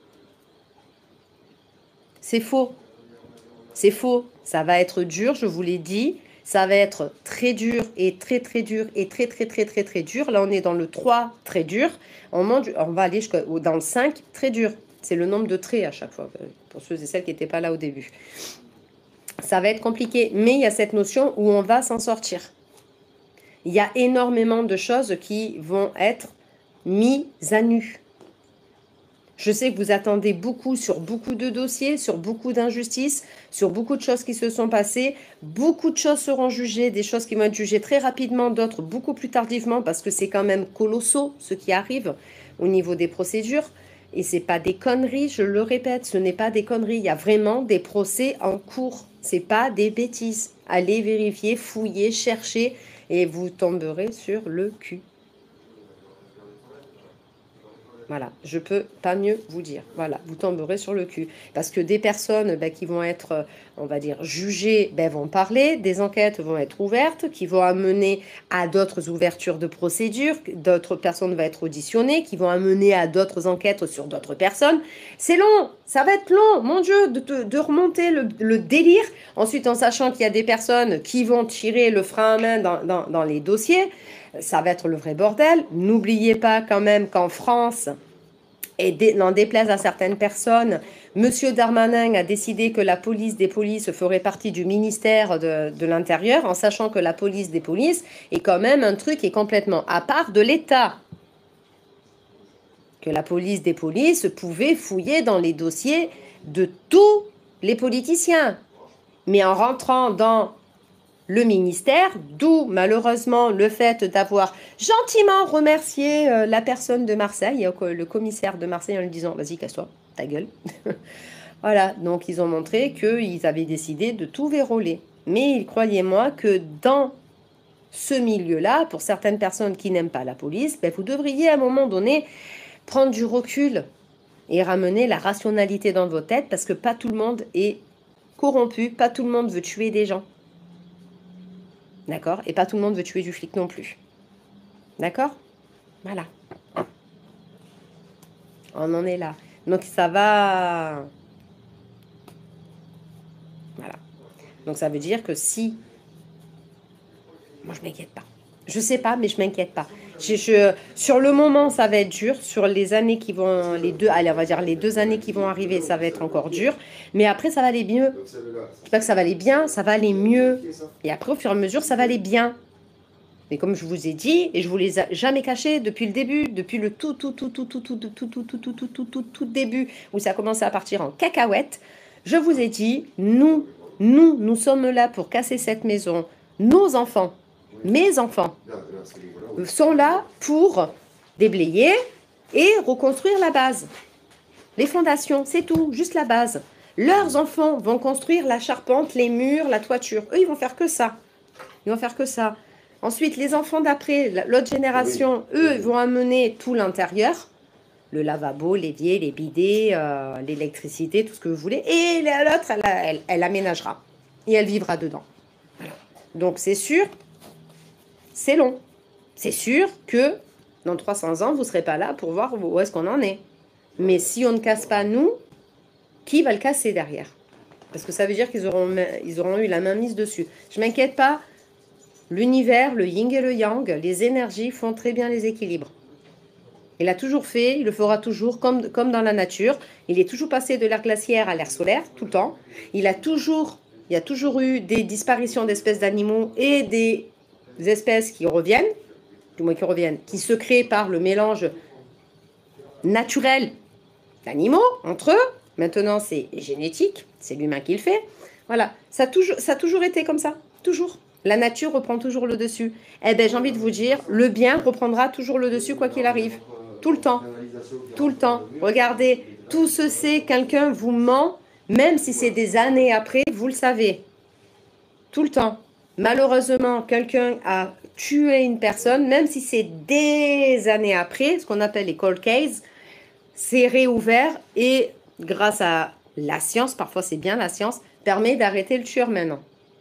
A: C'est faux. C'est faux. Ça va être dur, je vous l'ai dit. Ça va être très dur et très très dur et très très très très très dur. Là, on est dans le trois, très dur. On, monte, on va aller dans le cinq, très dur. C'est le nombre de traits à chaque fois, pour ceux et celles qui n'étaient pas là au début. Ça va être compliqué, mais il y a cette notion où on va s'en sortir. Il y a énormément de choses qui vont être mises à nu. Je sais que vous attendez beaucoup sur beaucoup de dossiers, sur beaucoup d'injustices, sur beaucoup de choses qui se sont passées. Beaucoup de choses seront jugées, des choses qui vont être jugées très rapidement, d'autres beaucoup plus tardivement, parce que c'est quand même colossaux ce qui arrive au niveau des procédures. Et ce n'est pas des conneries, je le répète, ce n'est pas des conneries. Il y a vraiment des procès en cours. Ce n'est pas des bêtises. Allez vérifier, fouiller, chercher, et vous tomberez sur le cul. Voilà, je peux pas mieux vous dire. Voilà, vous tomberez sur le cul. Parce que des personnes ben, qui vont être, on va dire, jugées, ben, vont parler, des enquêtes vont être ouvertes, qui vont amener à d'autres ouvertures de procédures, d'autres personnes vont être auditionnées, qui vont amener à d'autres enquêtes sur d'autres personnes. C'est long, ça va être long, mon Dieu, de, de remonter le, le délire. Ensuite, en sachant qu'il y a des personnes qui vont tirer le frein à main dans, dans, dans les dossiers, ça va être le vrai bordel. N'oubliez pas quand même qu'en France, et n'en déplaise à certaines personnes, M. Darmanin a décidé que la police des polices ferait partie du ministère de, de l'Intérieur, en sachant que la police des polices est quand même un truc qui est complètement à part de l'État. Que la police des polices pouvait fouiller dans les dossiers de tous les politiciens. Mais en rentrant dans le ministère, d'où malheureusement le fait d'avoir gentiment remercié euh, la personne de Marseille, euh, le commissaire de Marseille, en lui disant « Vas-y, casse-toi, ta gueule ». Voilà, donc ils ont montré qu'ils avaient décidé de tout verrouiller. Mais croyez-moi que dans ce milieu-là, pour certaines personnes qui n'aiment pas la police, ben, vous devriez à un moment donné prendre du recul et ramener la rationalité dans vos têtes, parce que pas tout le monde est corrompu, pas tout le monde veut tuer des gens. D'accord? Et pas tout le monde veut tuer du flic non plus. D'accord? Voilà. On en est là. Donc ça va... Voilà. Donc ça veut dire que si... Moi je m'inquiète pas. Je sais pas, mais je m'inquiète pas. Je, je, sur le moment, ça va être dur. Sur les années qui vont... Les deux, allez, on va dire les deux années qui vont arriver, ça va être encore dur. Mais après, ça va aller mieux. C'est pas que ça va aller bien, ça va aller mieux. Et après, au fur et à mesure, ça va aller bien. Mais comme je vous ai dit, et je vous les ai jamais cachés depuis le début, depuis le tout, tout, tout, tout, tout, tout, tout, tout, tout, tout, tout, tout, tout, tout, tout début, où ça a commencé à partir en cacahuète, je vous ai dit, nous, nous, nous sommes là pour casser cette maison. Nos enfants, mes enfants, sont là pour déblayer et reconstruire la base. Les fondations, c'est tout, juste la base. Leurs enfants vont construire la charpente, les murs, la toiture. Eux, ils vont faire que ça. Ils vont faire que ça. Ensuite, les enfants d'après, l'autre génération, eux, vont amener tout l'intérieur. Le lavabo, l'évier, les bidets, euh, l'électricité, tout ce que vous voulez. Et l'autre, elle, elle, elle aménagera. Et elle vivra dedans. Voilà. Donc, c'est sûr, c'est long. C'est sûr que dans trois cents ans, vous ne serez pas là pour voir où est-ce qu'on en est. Mais si on ne casse pas nous, qui va le casser derrière? Parce que ça veut dire qu'ils auront, ils auront eu la main mise dessus. Je ne m'inquiète pas. L'univers, le yin et le yang, les énergies font très bien les équilibres. Il a toujours fait, il le fera toujours, comme, comme dans la nature. Il est toujours passé de l'ère glaciaire à l'ère solaire, tout le temps. Il a toujours, il y a toujours eu des disparitions d'espèces d'animaux et des espèces qui reviennent, du moins qui reviennent, qui se créent par le mélange naturel d'animaux entre eux. Maintenant, c'est génétique, c'est l'humain qui le fait. Voilà, ça a, toujours, ça a toujours été comme ça, toujours. La nature reprend toujours le dessus. Eh bien, j'ai envie de vous dire, le bien reprendra toujours le dessus quoi qu'il arrive. Tout le temps. Tout le temps. Regardez, tout ce c'est, quelqu'un vous ment, même si c'est des années après, vous le savez. Tout le temps. Malheureusement, quelqu'un a tué une personne, même si c'est des années après, ce qu'on appelle les cold cases, c'est réouvert et grâce à la science, parfois c'est bien la science, permet d'arrêter le tueur maintenant.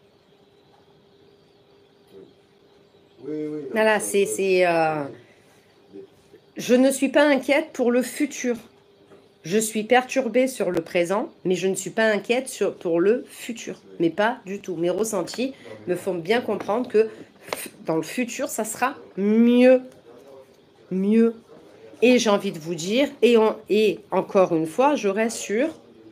B: Oui, oui,
A: voilà, c'est... c'est euh... Je ne suis pas inquiète pour le futur. Je suis perturbée sur le présent, mais je ne suis pas inquiète sur, pour le futur. Mais pas du tout. Mes ressentis me font bien comprendre que dans le futur, ça sera mieux. Mieux. Et j'ai envie de vous dire, et, on, et encore une fois, je reste sur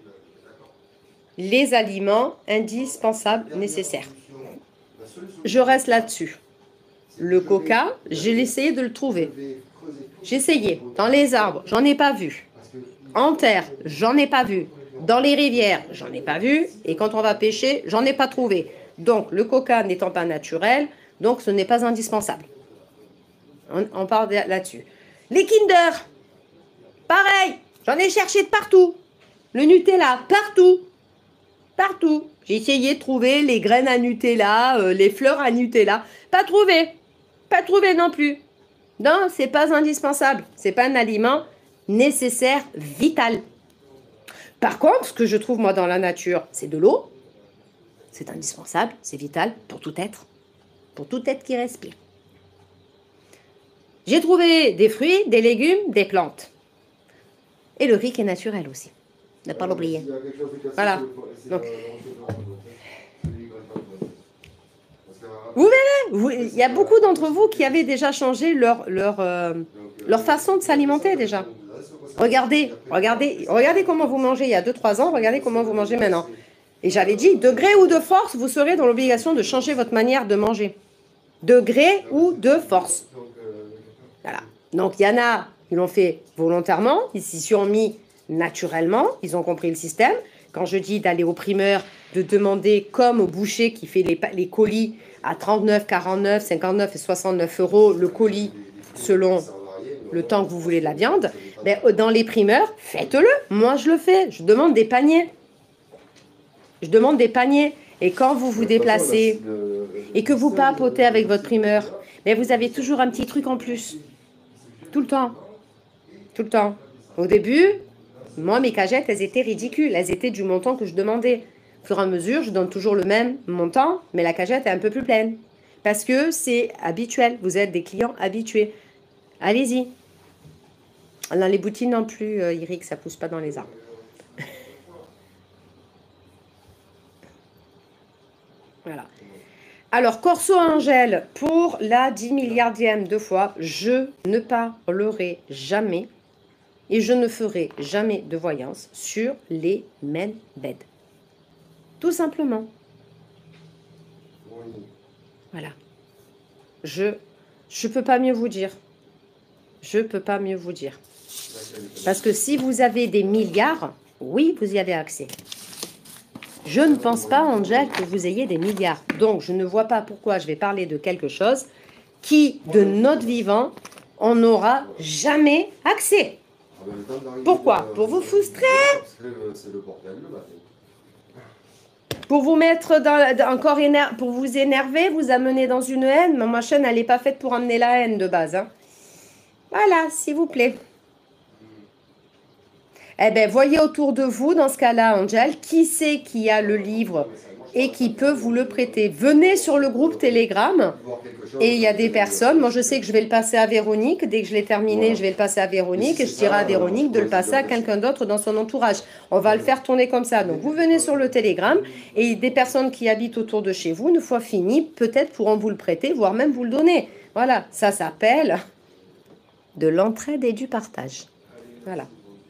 A: les aliments indispensables nécessaires. Je reste là-dessus. Le coca, j'ai essayé de le trouver. J'ai essayé. Dans les arbres, j'en ai pas vu. En terre, j'en ai pas vu. Dans les rivières, j'en ai pas vu. Et quand on va pêcher, j'en ai pas trouvé. Donc, le coca n'étant pas naturel, donc ce n'est pas indispensable. On, on part là-dessus. Les Kinder, pareil, j'en ai cherché de partout. Le Nutella, partout. Partout. J'ai essayé de trouver les graines à Nutella, euh, les fleurs à Nutella. Pas trouvé. Pas trouvé non plus. Non, c'est pas indispensable. C'est pas un aliment nécessaire, vital. Par contre, ce que je trouve moi dans la nature, c'est de l'eau. C'est indispensable, c'est vital pour tout être. Pour tout être qui respire. J'ai trouvé des fruits, des légumes, des plantes. Et le riz qui est naturel aussi. Ne pas l'oublier. Voilà. Donc, vous verrez, il y a beaucoup d'entre vous qui avaient déjà changé leur, leur, euh, leur façon de s'alimenter déjà. Regardez, regardez, regardez comment vous mangez il y a deux trois ans, regardez comment vous mangez maintenant. Et j'avais dit, de gré ou de force, vous serez dans l'obligation de changer votre manière de manger. De gré ou de force. Voilà. Donc il y en a qui l'ont fait volontairement, ils s'y sont mis naturellement, ils ont compris le système. Quand je dis d'aller au primeur, de demander comme au boucher qui fait les, les colis à trente-neuf, quarante-neuf, cinquante-neuf et soixante-neuf euros le colis selon le temps que vous voulez de la viande, ben, dans les primeurs, faites-le. Moi, je le fais. Je demande des paniers. Je demande des paniers. Et quand vous vous déplacez et que vous papotez avec votre primeur, ben, vous avez toujours un petit truc en plus. Tout le temps. Tout le temps. Au début, moi, mes cagettes, elles étaient ridicules. Elles étaient du montant que je demandais. Au fur et à mesure, je donne toujours le même montant, mais la cagette est un peu plus pleine. Parce que c'est habituel. Vous êtes des clients habitués. Allez-y. Dans les boutines non plus, euh, Eric, ça ne pousse pas dans les arbres. Voilà. Alors, Corso Angèle, pour la dix milliardième de fois, je ne parlerai jamais et je ne ferai jamais de voyance sur les men beds. Tout simplement. Voilà. Je ne peux pas mieux vous dire. Je ne peux pas mieux vous dire. Parce que si vous avez des milliards, oui, vous y avez accès. Je ne pense pas, Angèle, que vous ayez des milliards. Donc, je ne vois pas pourquoi je vais parler de quelque chose qui, de notre vivant, on n'aura jamais accès. Pourquoi? Pour vous frustrer? Pour vous mettre dans, encore éner, pour vous énerver, vous amener dans une haine. Mais ma chaîne, elle n'est pas faite pour amener la haine de base. Hein. Voilà, s'il vous plaît. Eh bien, voyez autour de vous, dans ce cas-là, Angèle, qui c'est qui a le livre et qui peut vous le prêter. Venez sur le groupe Telegram et il y a des personnes. Moi, je sais que je vais le passer à Véronique. Dès que je l'ai terminé, je vais le passer à Véronique et je dirai à Véronique de le passer à quelqu'un d'autre dans son entourage. On va le faire tourner comme ça. Donc, vous venez sur le Telegram et des personnes qui habitent autour de chez vous, une fois fini, peut-être pourront vous le prêter, voire même vous le donner. Voilà, ça s'appelle de l'entraide et du partage. Voilà.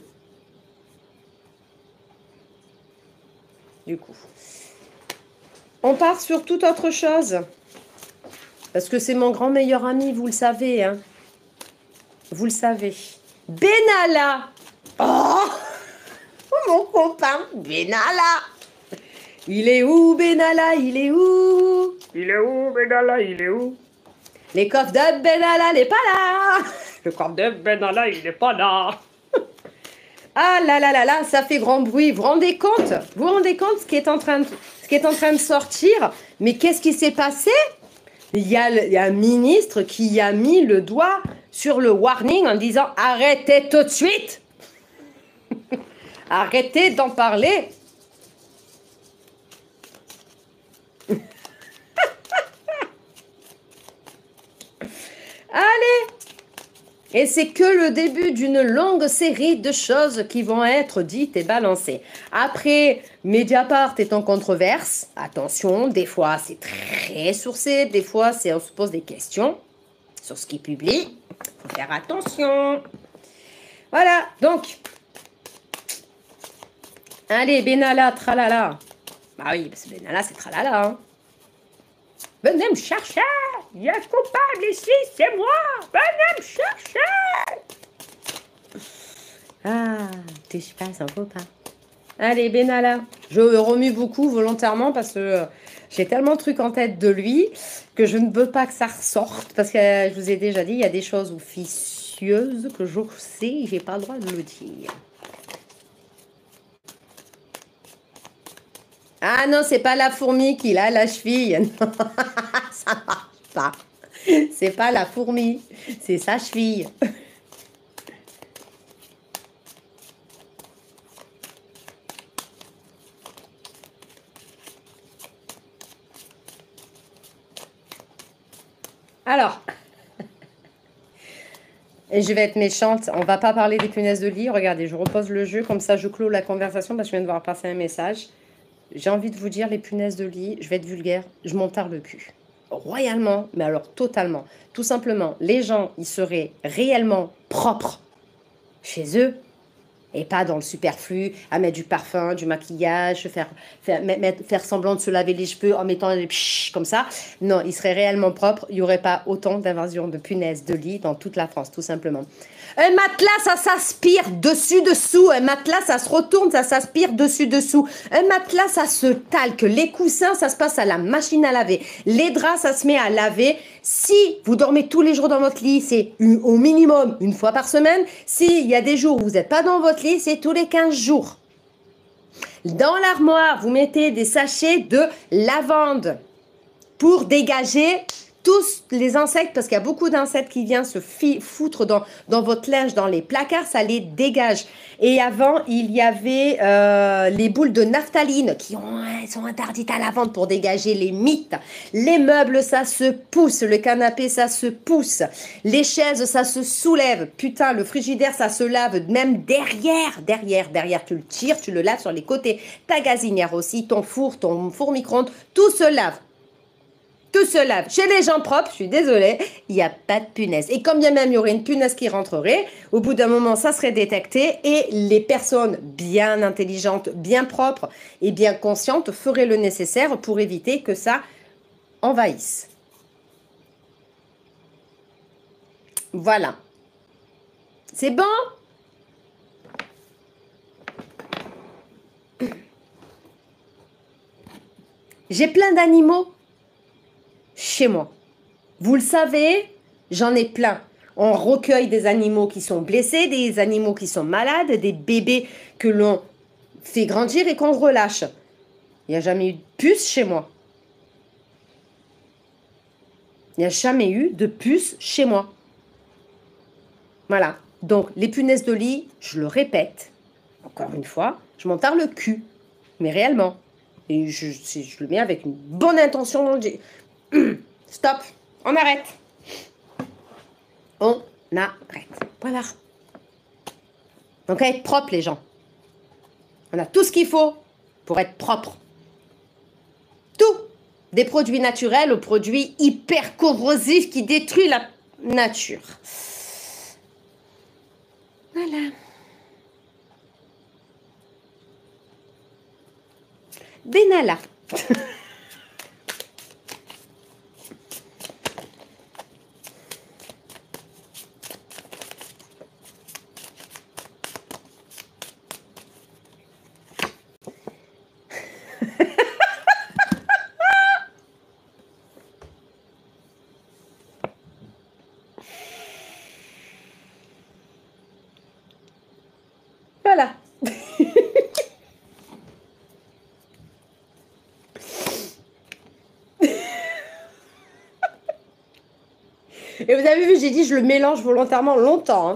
A: Du coup, on part sur toute autre chose. Parce que c'est mon grand meilleur ami, vous le savez. Hein. Vous le savez. Benalla. Oh, mon copain Benalla. Il est où, Benalla? Il est où? Il est où, Benalla? Il est où? Les coffres de Benalla n'est pas là. Le coffre de Benalla, il n'est pas là. Ah là là là là, ça fait grand bruit. Vous vous rendez compte? Vous vous rendez compte ce qui est en train de, ce qui est en train de sortir? Mais qu'est-ce qui s'est passé? Il y, a, il y a un ministre qui a mis le doigt sur le warning en disant « Arrêtez tout de suite !» Arrêtez d'en parler. Allez. Et c'est que le début d'une longue série de choses qui vont être dites et balancées. Après, Mediapart est en controverse. Attention, des fois c'est très sourcé, des fois c'est on se pose des questions sur ce qu'il publie. Faut faire attention. Voilà, donc. Allez, Benalla, tralala. Bah oui, parce que Benalla, c'est tralala. Hein. Venez me chercher. Il y a coupable ici, c'est moi. Venez me chercher. Ah, touche pas, ça vaut pas. Allez, Benalla. Je remue beaucoup volontairement parce que euh, j'ai tellement de trucs en tête de lui que je ne veux pas que ça ressorte. Parce que euh, je vous ai déjà dit, il y a des choses officieuses que je sais, j'ai pas le droit de le dire. Ah non, c'est pas la fourmi qui a la cheville. Non, ça marche pas. C'est pas la fourmi, c'est sa cheville. Alors, et je vais être méchante, on va pas parler des punaises de lit. Regardez, je repose le jeu, comme ça je clôt la conversation parce que je viens de voir passer un message. J'ai envie de vous dire, les punaises de lit, je vais être vulgaire, je m'en tarde le cul. Royalement, mais alors totalement. Tout simplement, les gens, ils seraient réellement propres chez eux et pas dans le superflu, à mettre du parfum, du maquillage, faire, faire, mettre, faire semblant de se laver les cheveux en mettant des pshhh comme ça. Non, ils seraient réellement propres. Il n'y aurait pas autant d'invasions de punaises de lit dans toute la France, tout simplement. Un matelas, ça s'aspire dessus-dessous. Un matelas, ça se retourne, ça s'aspire dessus-dessous. Un matelas, ça se talque. Les coussins, ça se passe à la machine à laver. Les draps, ça se met à laver. Si vous dormez tous les jours dans votre lit, c'est au minimum une fois par semaine. S'il y a des jours où vous n'êtes pas dans votre lit, c'est tous les quinze jours. Dans l'armoire, vous mettez des sachets de lavande pour dégager tous les insectes, parce qu'il y a beaucoup d'insectes qui viennent se foutre dans, dans votre linge, dans les placards, ça les dégage. Et avant, il y avait euh, les boules de naphtaline qui ont, sont interdites à la vente pour dégager les mites. Les meubles, ça se pousse. Le canapé, ça se pousse. Les chaises, ça se soulève. Putain, le frigidaire, ça se lave même derrière. Derrière, derrière, tu le tires, tu le laves sur les côtés. Ta gazinière aussi, ton four, ton four micro-ondes, tout se lave. Tout se lave. Chez les gens propres, je suis désolée, il n'y a pas de punaise. Et quand bien même il y aurait une punaise qui rentrerait, au bout d'un moment, ça serait détecté et les personnes bien intelligentes, bien propres et bien conscientes feraient le nécessaire pour éviter que ça envahisse. Voilà. C'est bon ? J'ai plein d'animaux chez moi. Vous le savez, j'en ai plein. On recueille des animaux qui sont blessés, des animaux qui sont malades, des bébés que l'on fait grandir et qu'on relâche. Il n'y a jamais eu de puce chez moi. Il n'y a jamais eu de puce chez moi. Voilà. Donc, les punaises de lit, je le répète, encore une fois, je m'en tarde le cul. Mais réellement. Et je, je le mets avec une bonne intention dans le... Stop, on arrête. On arrête. Voilà. Donc, à être propre, les gens. On a tout ce qu'il faut pour être propre. Tout. Des produits naturels aux produits hyper corrosifs qui détruisent la nature. Voilà. Benalla. Et vous avez vu, j'ai dit, je le mélange volontairement longtemps. Hein.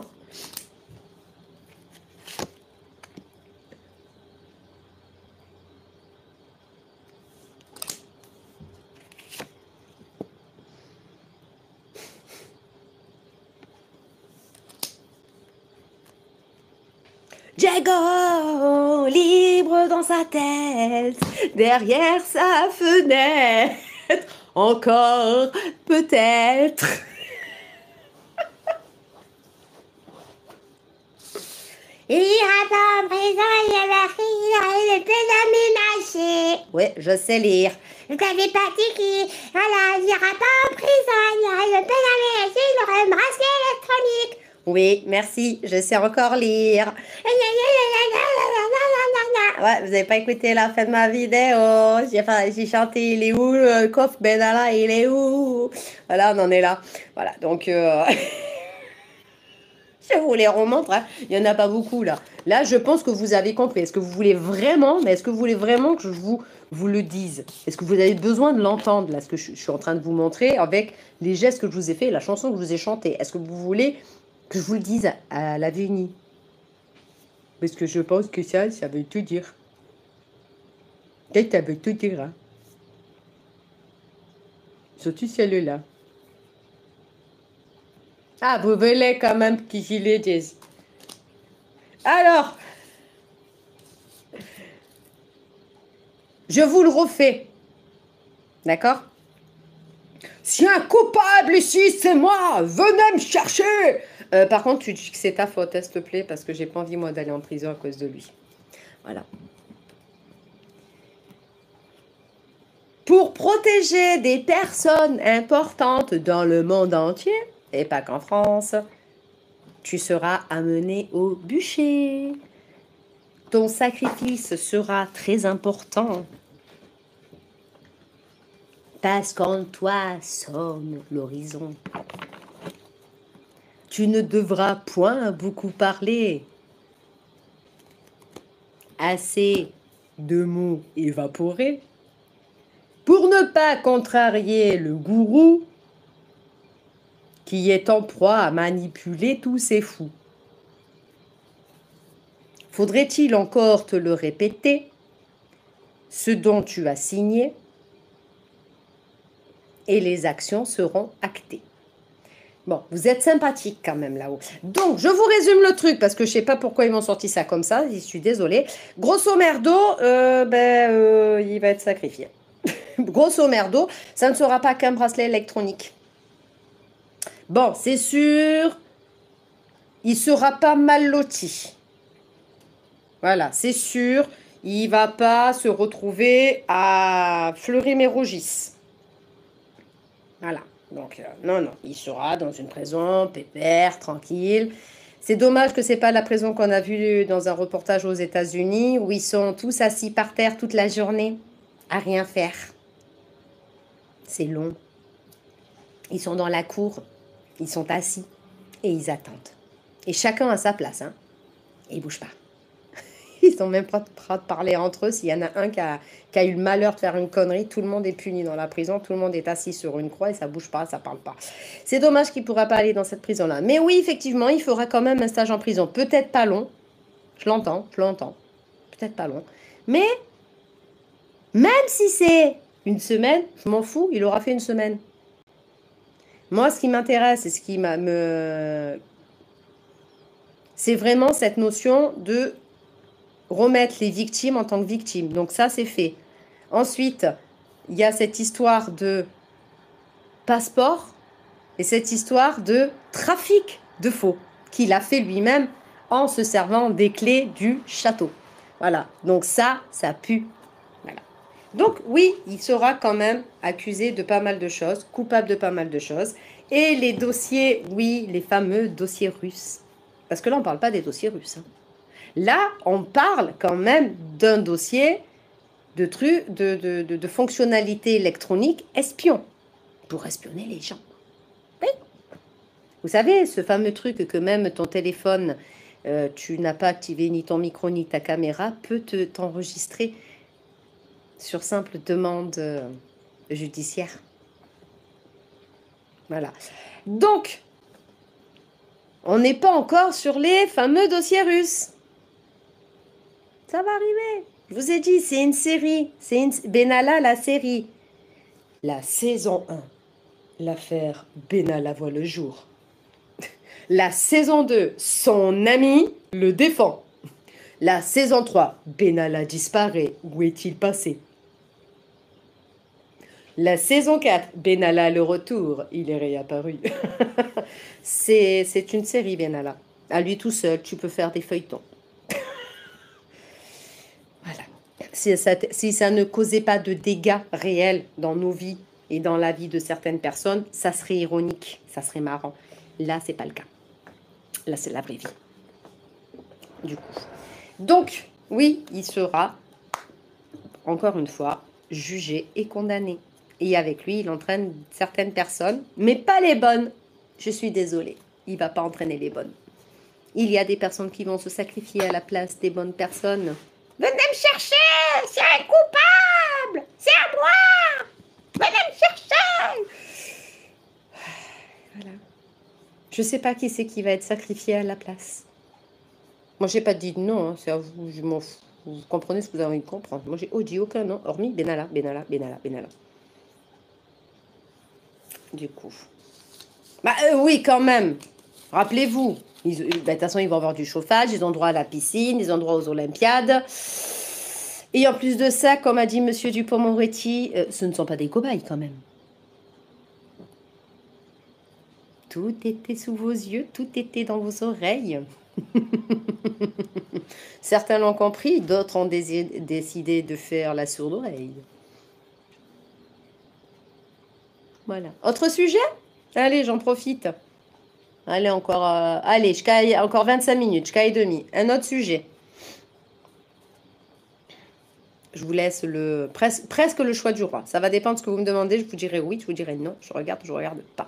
A: Diego, libre dans sa tête, derrière sa fenêtre, encore peut-être. Il ira pas en prison, il va finir, il peut aménager. Ouais, je sais lire. Vous avez pas dit qu'il voilà, il ira pas en prison, il aura le peut aménager, il aura un bracelet électronique. Oui, merci, je sais encore lire. Ouais, vous n'avez pas écouté la fin de ma vidéo. J'ai enfin, j'ai chanté il est où le coffre Benalla, il est où? Voilà, on en est là. Voilà, donc euh... je vous les remontre. Hein. Il n'y en a pas beaucoup là. Là, je pense que vous avez compris. Est-ce que vous voulez vraiment, mais est-ce que vous voulez vraiment que je vous, vous le dise? Est-ce que vous avez besoin de l'entendre là, ce que je, je suis en train de vous montrer avec les gestes que je vous ai fait et la chanson que je vous ai chantée? Est-ce que vous voulez que je vous le dise à, à la vue unie? Parce que je pense que ça, ça veut tout dire. Peut-être ça veut tout dire. Hein. Surtout celle-là. Ah, vous voulez quand même que je le dise. Alors, je vous le refais. D'accord? Si un coupable ici, c'est moi, venez me chercher. Euh, par contre, tu dis que c'est ta faute, s'il te plaît, parce que j'ai pas envie, moi, d'aller en prison à cause de lui. Voilà. Pour protéger des personnes importantes dans le monde entier, et pas qu'en France, tu seras amené au bûcher. Ton sacrifice sera très important. Parce qu'en toi somme l'horizon. Tu ne devras point beaucoup parler. Assez de mots évaporés pour ne pas contrarier le gourou qui est en proie à manipuler tous ces fous. Faudrait-il encore te le répéter, ce dont tu as signé, et les actions seront actées. Bon, vous êtes sympathique quand même là-haut. Donc, je vous résume le truc, parce que je ne sais pas pourquoi ils m'ont sorti ça comme ça, je suis désolée. Grosso merdo, euh, ben, euh, il va être sacrifié. Grosso merdo, ça ne sera pas qu'un bracelet électronique. Bon, c'est sûr, il sera pas mal loti. Voilà, c'est sûr, il va pas se retrouver à Fleury-Mérogis. Voilà. Donc, euh, non, non, il sera dans une prison, pépère, tranquille. C'est dommage que ce n'est pas la prison qu'on a vue dans un reportage aux États-Unis, où ils sont tous assis par terre toute la journée, à rien faire. C'est long. Ils sont dans la cour, ils sont assis, et ils attendent. Et chacun à sa place, hein. Et ils ne bougent pas. Ils sont même pas prêts de parler entre eux. S'il y en a un qui a, qui a eu le malheur de faire une connerie, tout le monde est puni dans la prison. Tout le monde est assis sur une croix et ça bouge pas, ça parle pas. C'est dommage qu'il ne pourra pas aller dans cette prison-là. Mais oui, effectivement, il fera quand même un stage en prison. Peut-être pas long. Je l'entends, je l'entends. Peut-être pas long. Mais même si c'est une semaine, je m'en fous, il aura fait une semaine. Moi, ce qui m'intéresse et ce qui me... c'est vraiment cette notion de remettre les victimes en tant que victimes. Donc ça, c'est fait. Ensuite, il y a cette histoire de passeport et cette histoire de trafic de faux qu'il a fait lui-même en se servant des clés du château. Voilà. Donc ça, ça pue. Voilà. Donc oui, il sera quand même accusé de pas mal de choses, coupable de pas mal de choses. Et les dossiers, oui, les fameux dossiers russes. Parce que là, on ne parle pas des dossiers russes. Hein. Là, on parle quand même d'un dossier de trucs, de, de, de, de fonctionnalités électroniques espion, pour espionner les gens. Oui. Vous savez, ce fameux truc que même ton téléphone, euh, tu n'as pas activé ni ton micro ni ta caméra, peut te t'enregistrer sur simple demande euh, judiciaire. Voilà. Donc, on n'est pas encore sur les fameux dossiers russes. Ça va arriver. Je vous ai dit, c'est une série. C'est une... Benalla, la série. La saison un. L'affaire Benalla voit le jour. La saison deux. Son ami le défend. La saison trois. Benalla disparaît. Où est-il passé? La saison quatre. Benalla le retour. Il est réapparu. C'est une série, Benalla. À lui tout seul, tu peux faire des feuilletons. Voilà. Si ça, si ça ne causait pas de dégâts réels dans nos vies et dans la vie de certaines personnes, ça serait ironique, ça serait marrant. Là, c'est pas le cas. Là, c'est la vraie vie. Du coup. Donc, oui, il sera, encore une fois, jugé et condamné. Et avec lui, il entraîne certaines personnes, mais pas les bonnes. Je suis désolée, il ne va pas entraîner les bonnes. Il y a des personnes qui vont se sacrifier à la place des bonnes personnes. Venez me chercher, c'est un coupable, c'est à moi, venez me chercher. Voilà. Je ne sais pas qui c'est qui va être sacrifié à la place. Moi, j'ai pas dit non, hein, c'est à vous, je m'en fous. Vous comprenez ce que vous avez envie de comprendre. Moi, j'ai dit aucun nom, hormis Benalla, Benalla, Benalla, Benalla. Du coup. Bah euh, oui, quand même. Rappelez-vous. Ils, bah, de toute façon, ils vont avoir du chauffage, ils ont droit à la piscine, ils ont droit aux Olympiades. Et en plus de ça, comme a dit Monsieur Dupond-Moretti, euh, ce ne sont pas des cobayes quand même. Tout était sous vos yeux, tout était dans vos oreilles. Certains l'ont compris, d'autres ont décidé de faire la sourde oreille. Voilà. Autre sujet? Allez, j'en profite. Allez, encore, euh, allez, jusqu'à encore vingt-cinq minutes, jusqu'à et demi. Un autre sujet. Je vous laisse le pres, presque le choix du roi. Ça va dépendre de ce que vous me demandez. Je vous dirai oui, je vous dirai non. Je regarde, je regarde pas.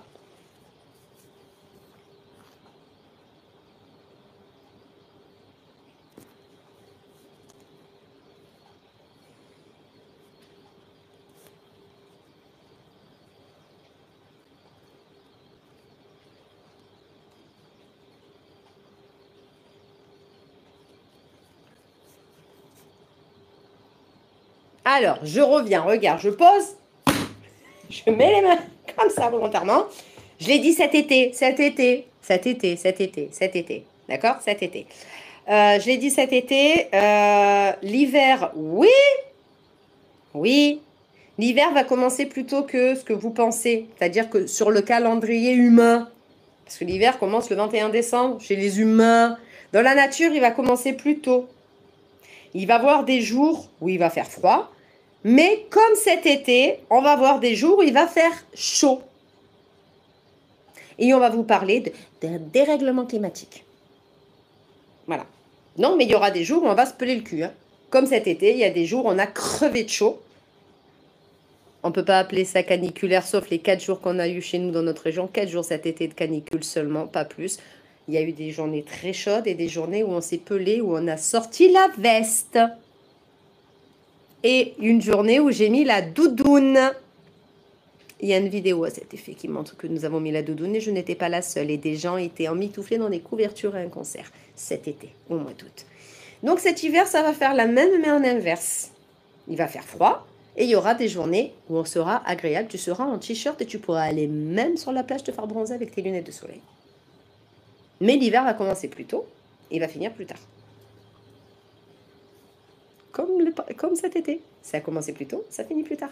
A: Alors, je reviens, regarde, je pose, je mets les mains comme ça volontairement. Je l'ai dit cet été, cet été, cet été, cet été, cet été, d'accord? Cet été. Euh, je l'ai dit cet été, euh, l'hiver, oui, oui, l'hiver va commencer plus tôt que ce que vous pensez, c'est-à-dire que sur le calendrier humain, parce que l'hiver commence le vingt et un décembre chez les humains, dans la nature, il va commencer plus tôt. Il va y avoir des jours où il va faire froid, mais comme cet été, on va avoir des jours où il va faire chaud. Et on va vous parler d'un dérèglement climatique. Voilà. Non, mais il y aura des jours où on va se peler le cul. Hein. Comme cet été, il y a des jours où on a crevé de chaud. On ne peut pas appeler ça caniculaire, sauf les quatre jours qu'on a eu chez nous dans notre région. quatre jours cet été de canicule seulement, pas plus. Il y a eu des journées très chaudes et des journées où on s'est pelé, où on a sorti la veste. Et une journée où j'ai mis la doudoune. Il y a une vidéo à cet effet qui montre que nous avons mis la doudoune et je n'étais pas la seule. Et des gens étaient emmitouflés dans des couvertures à un concert cet été, au mois d'août. Donc cet hiver, ça va faire la même, mais en inverse. Il va faire froid et il y aura des journées où on sera agréable. Tu seras en t-shirt et tu pourras aller même sur la plage te faire bronzer avec tes lunettes de soleil. Mais l'hiver va commencer plus tôt et va finir plus tard. Comme, le, comme cet été. Ça a commencé plus tôt, ça finit plus tard.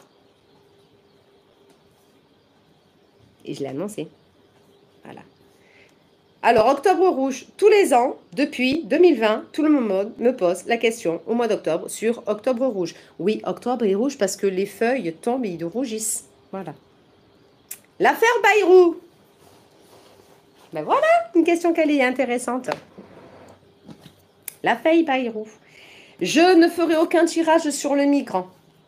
A: Et je l'ai annoncé. Voilà. Alors, Octobre Rouge, tous les ans, depuis deux mille vingt, tout le monde me pose la question au mois d'octobre sur Octobre Rouge. Oui, octobre est rouge parce que les feuilles tombent et ils rougissent. Voilà. L'affaire Bayrou. Ben voilà, une question qu'elle est intéressante. L'affaire Bayrou. Je ne ferai aucun tirage sur le migrant.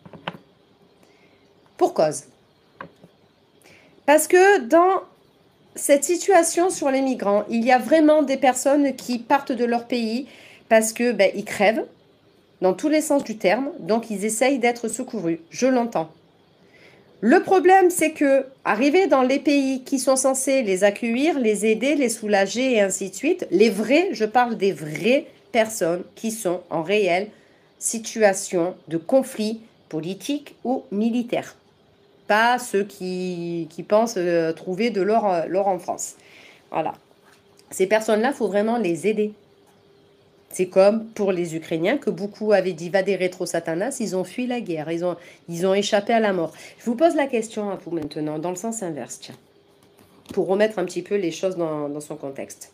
A: Pour cause. Parce que dans cette situation sur les migrants, il y a vraiment des personnes qui partent de leur pays parce que ben, ils crèvent, dans tous les sens du terme, donc ils essayent d'être secourus. Je l'entends. Le problème, c'est que, arriver dans les pays qui sont censés les accueillir, les aider, les soulager et ainsi de suite, les vrais, je parle des vraies personnes qui sont en réelle situation de conflit politique ou militaire. Pas ceux qui, qui pensent euh, trouver de l'or euh, l'or en France. Voilà. Ces personnes-là, il faut vraiment les aider. C'est comme pour les Ukrainiens que beaucoup avaient dit « va des rétro satanas », ils ont fui la guerre, ils ont, ils ont échappé à la mort. Je vous pose la question à vous maintenant, dans le sens inverse, tiens, pour remettre un petit peu les choses dans, dans son contexte.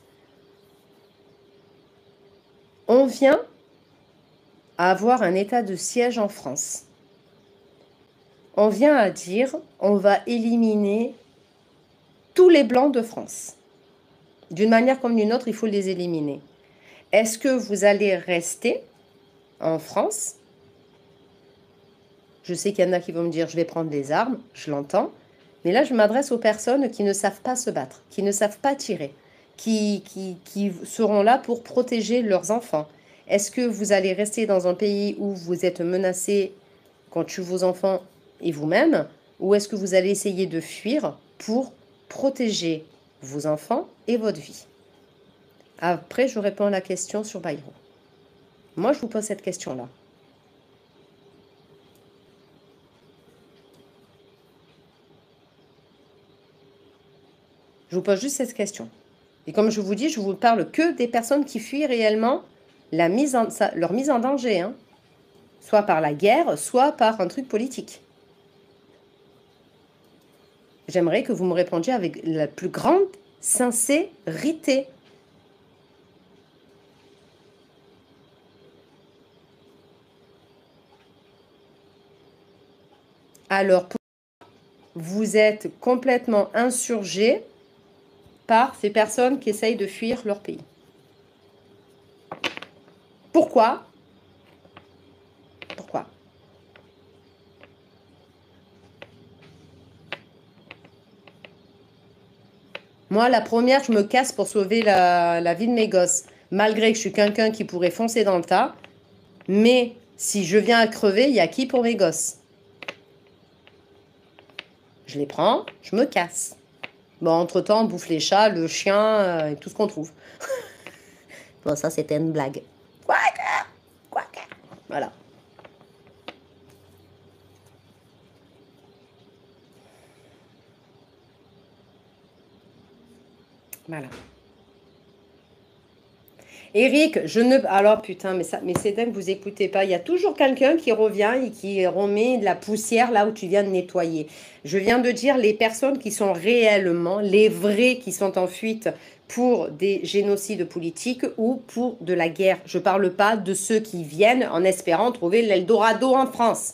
A: On vient à avoir un état de siège en France. On vient à dire « on va éliminer tous les blancs de France ». D'une manière comme d'une autre, il faut les éliminer. Est-ce que vous allez rester en France? Je sais qu'il y en a qui vont me dire, je vais prendre des armes, je l'entends. Mais là, je m'adresse aux personnes qui ne savent pas se battre, qui ne savent pas tirer, qui, qui, qui seront là pour protéger leurs enfants. Est-ce que vous allez rester dans un pays où vous êtes menacé quand tuent vos enfants et vous-même? Ou est-ce que vous allez essayer de fuir pour protéger vos enfants et votre vie? Après, je réponds à la question sur Bayrou. Moi, je vous pose cette question-là. Je vous pose juste cette question. Et comme je vous dis, je vous parle que des personnes qui fuient réellement la mise en, leur mise en danger. Hein. Soit par la guerre, soit par un truc politique. J'aimerais que vous me répondiez avec la plus grande sincérité. Alors, vous êtes complètement insurgé par ces personnes qui essayent de fuir leur pays. Pourquoi? Pourquoi? Moi, la première, je me casse pour sauver la, la vie de mes gosses. Malgré que je suis quelqu'un qui pourrait foncer dans le tas. Mais si je viens à crever, il y a qui pour mes gosses? Je les prends, je me casse. Bon, entre-temps, on bouffe les chats, le chien, euh, et tout ce qu'on trouve. Bon, ça, c'était une blague. Quack, quack. Voilà. Voilà. Eric, je ne... Alors, putain, mais, ça... mais c'est dingue, vous écoutez pas. Il y a toujours quelqu'un qui revient et qui remet de la poussière là où tu viens de nettoyer. Je viens de dire les personnes qui sont réellement, les vrais qui sont en fuite pour des génocides politiques ou pour de la guerre. Je ne parle pas de ceux qui viennent en espérant trouver l'Eldorado en France.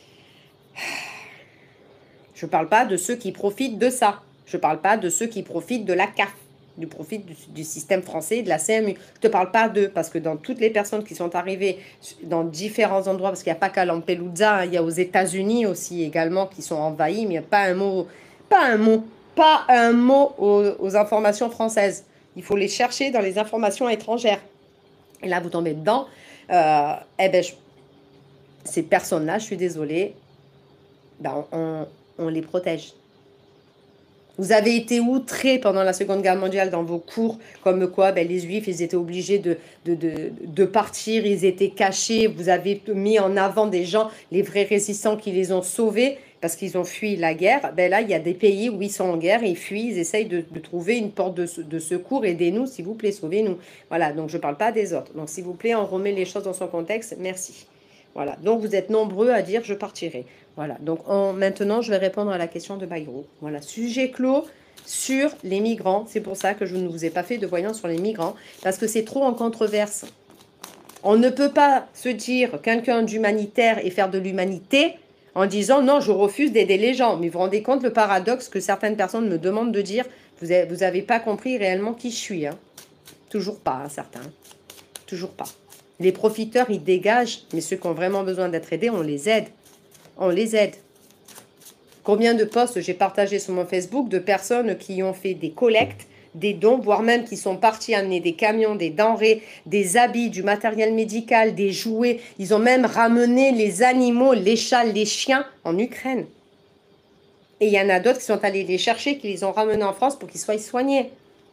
A: Je ne parle pas de ceux qui profitent de ça. Je ne parle pas de ceux qui profitent de la C A F. Du profit du, du système français, de la C M U. Je ne te parle pas d'eux, parce que dans toutes les personnes qui sont arrivées dans différents endroits, parce qu'il n'y a pas qu'à Lampedusa, hein, il y a aux États-Unis aussi également qui sont envahis, mais il n'y a pas un mot, pas un mot, pas un mot aux, aux informations françaises. Il faut les chercher dans les informations étrangères. Et là, vous tombez dedans. Euh, eh ben, je, ces personnes-là, je suis désolée, ben, on, on les protège. Vous avez été outrés pendant la Seconde Guerre mondiale dans vos cours, comme quoi ben, les Juifs, ils étaient obligés de, de, de, de partir, ils étaient cachés. Vous avez mis en avant des gens, les vrais résistants qui les ont sauvés parce qu'ils ont fui la guerre. Ben là, il y a des pays où ils sont en guerre, ils fuient, ils essayent de, de trouver une porte de, de secours. Aidez-nous, s'il vous plaît, sauvez-nous. Voilà, donc je ne parle pas des autres. Donc s'il vous plaît, on remet les choses dans son contexte. Merci. Voilà, donc vous êtes nombreux à dire « je partirai ». Voilà, donc en, maintenant, je vais répondre à la question de Bayrou. Voilà, sujet clos sur les migrants. C'est pour ça que je ne vous ai pas fait de voyance sur les migrants, parce que c'est trop en controverse. On ne peut pas se dire quelqu'un d'humanitaire et faire de l'humanité en disant « non, je refuse d'aider les gens ». Mais vous vous rendez compte le paradoxe que certaines personnes me demandent de dire « vous n'avez vous avez pas compris réellement qui je suis hein. ». Toujours pas, hein, certains. Toujours pas. Les profiteurs, ils dégagent, mais ceux qui ont vraiment besoin d'être aidés, on les aide. On les aide. Combien de posts j'ai partagé sur mon Facebook de personnes qui ont fait des collectes, des dons, voire même qui sont partis amener des camions, des denrées, des habits, du matériel médical, des jouets. Ils ont même ramené les animaux, les chats, les chiens en Ukraine. Et il y en a d'autres qui sont allés les chercher, qui les ont ramenés en France pour qu'ils soient soignés.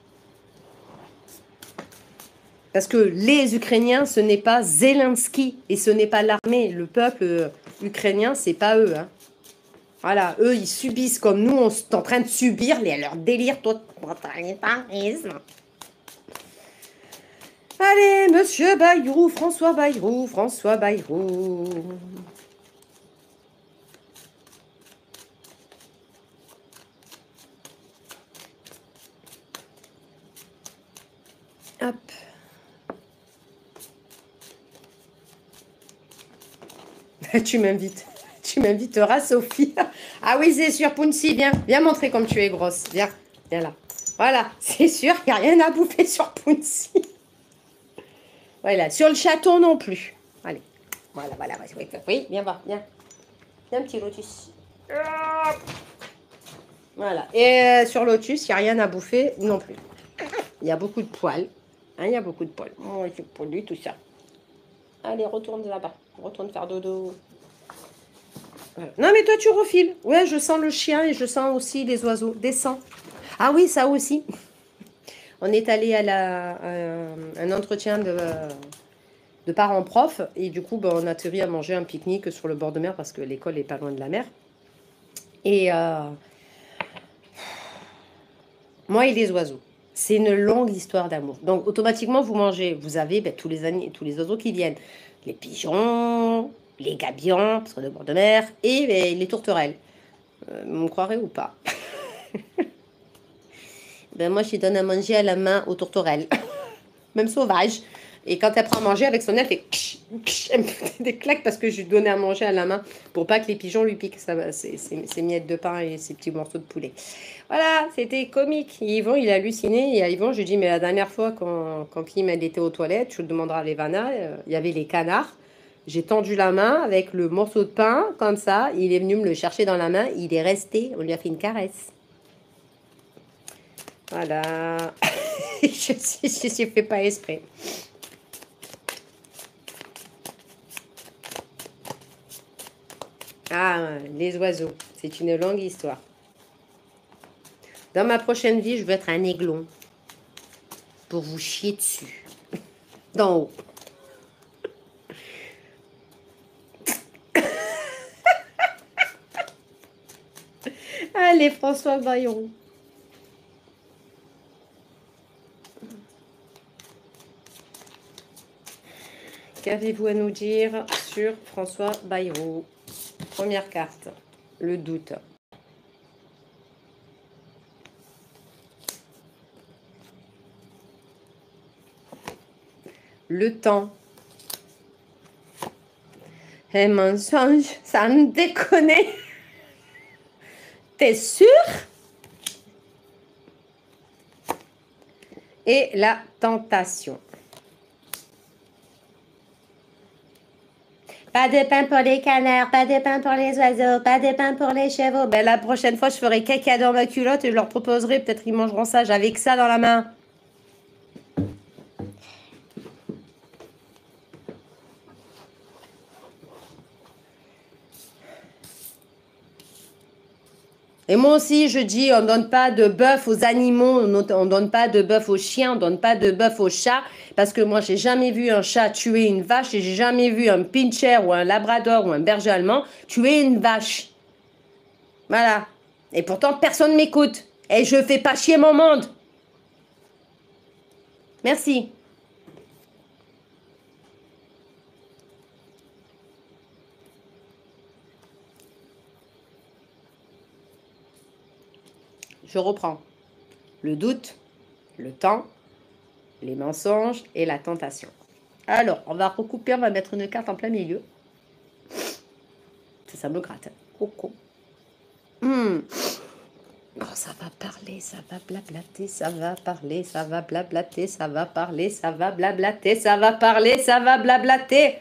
A: Parce que les Ukrainiens, ce n'est pas Zelensky et ce n'est pas l'armée. Le peuple ukrainien, c'est pas eux. Hein. Voilà, eux, ils subissent comme nous, on est en train de subir les, leur délire totalitarisme. Allez, monsieur Bayrou, François Bayrou, François Bayrou. Hop. Tu m'invites. Tu m'inviteras, Sophie. Ah oui, c'est sûr, Pounsi, viens. Viens montrer comme tu es grosse. Viens, viens là. Voilà, c'est sûr, il n'y a rien à bouffer sur Pounsi. Voilà, sur le chaton non plus. Allez, voilà, voilà. Oui, viens voir, viens. Viens, petit lotus. Voilà, et euh, sur lotus, il n'y a rien à bouffer non plus. Il y a beaucoup de poils. Hein, il y a beaucoup de poils. Oh, c'est pollu, tout ça. Allez, retourne là-bas. Retourne faire dodo. Voilà. Non, mais toi, tu refiles. Ouais, je sens le chien et je sens aussi les oiseaux. Descends. Ah oui, ça aussi. On est allé à, la, à un entretien de, de parents-profs. Et du coup, ben, on a atterri à manger un pique-nique sur le bord de mer parce que l'école est pas loin de la mer. Et euh, moi et les oiseaux. C'est une longue histoire d'amour. Donc, automatiquement, vous mangez. Vous avez ben, tous, les ani- tous les oiseaux qui viennent. Les pigeons, les gabions, parce qu'on est au bord de mer, et ben, les tourterelles. Euh, vous me croirez ou pas? Ben, moi, je donne à manger à la main aux tourterelles. Même sauvage. Et quand elle prend à manger avec son aile, elle fait ksh, ksh, elle me fait des claques parce que je lui donnais à manger à la main pour pas que les pigeons lui piquent ses miettes de pain et ses petits morceaux de poulet. Voilà, c'était comique. Et Yvon, il a halluciné. Et à Yvon, je lui dis, mais la dernière fois, quand, quand Kim elle était aux toilettes, tu le demanderas à Levana, euh, il y avait les canards. J'ai tendu la main avec le morceau de pain, comme ça. Il est venu me le chercher dans la main. Il est resté. On lui a fait une caresse. Voilà. je ne fais pas exprès. Ah, les oiseaux. C'est une longue histoire. Dans ma prochaine vie, je veux être un aiglon. Pour vous chier dessus. D'en haut. Allez, François Bayrou. Qu'avez-vous à nous dire sur François Bayrou? Première carte, le doute. Le temps. Eh mensonge, ça me déconne. T'es sûr? Et la tentation. Pas de pain pour les canards, pas de pain pour les oiseaux, pas de pain pour les chevaux. Ben, la prochaine fois, je ferai caca dans ma culotte et je leur proposerai, peut-être qu'ils mangeront ça, avec ça dans la main. Et moi aussi, je dis, on ne donne pas de bœuf aux animaux, on ne donne pas de bœuf aux chiens, on ne donne pas de bœuf aux chats, parce que moi, j'ai jamais vu un chat tuer une vache et j'ai jamais vu un pincher ou un labrador ou un berger allemand tuer une vache. Voilà. Et pourtant, personne ne m'écoute. Et je fais pas chier mon monde. Merci. Je reprends. Le doute, le temps, les mensonges et la tentation. Alors, on va recouper, on va mettre une carte en plein milieu. Ça, ça me gratte. Coco. Hum. Oh, ça va parler, ça va blablater, ça va parler, ça va blablater, ça va parler, ça va blablater, ça va parler, ça va blablater.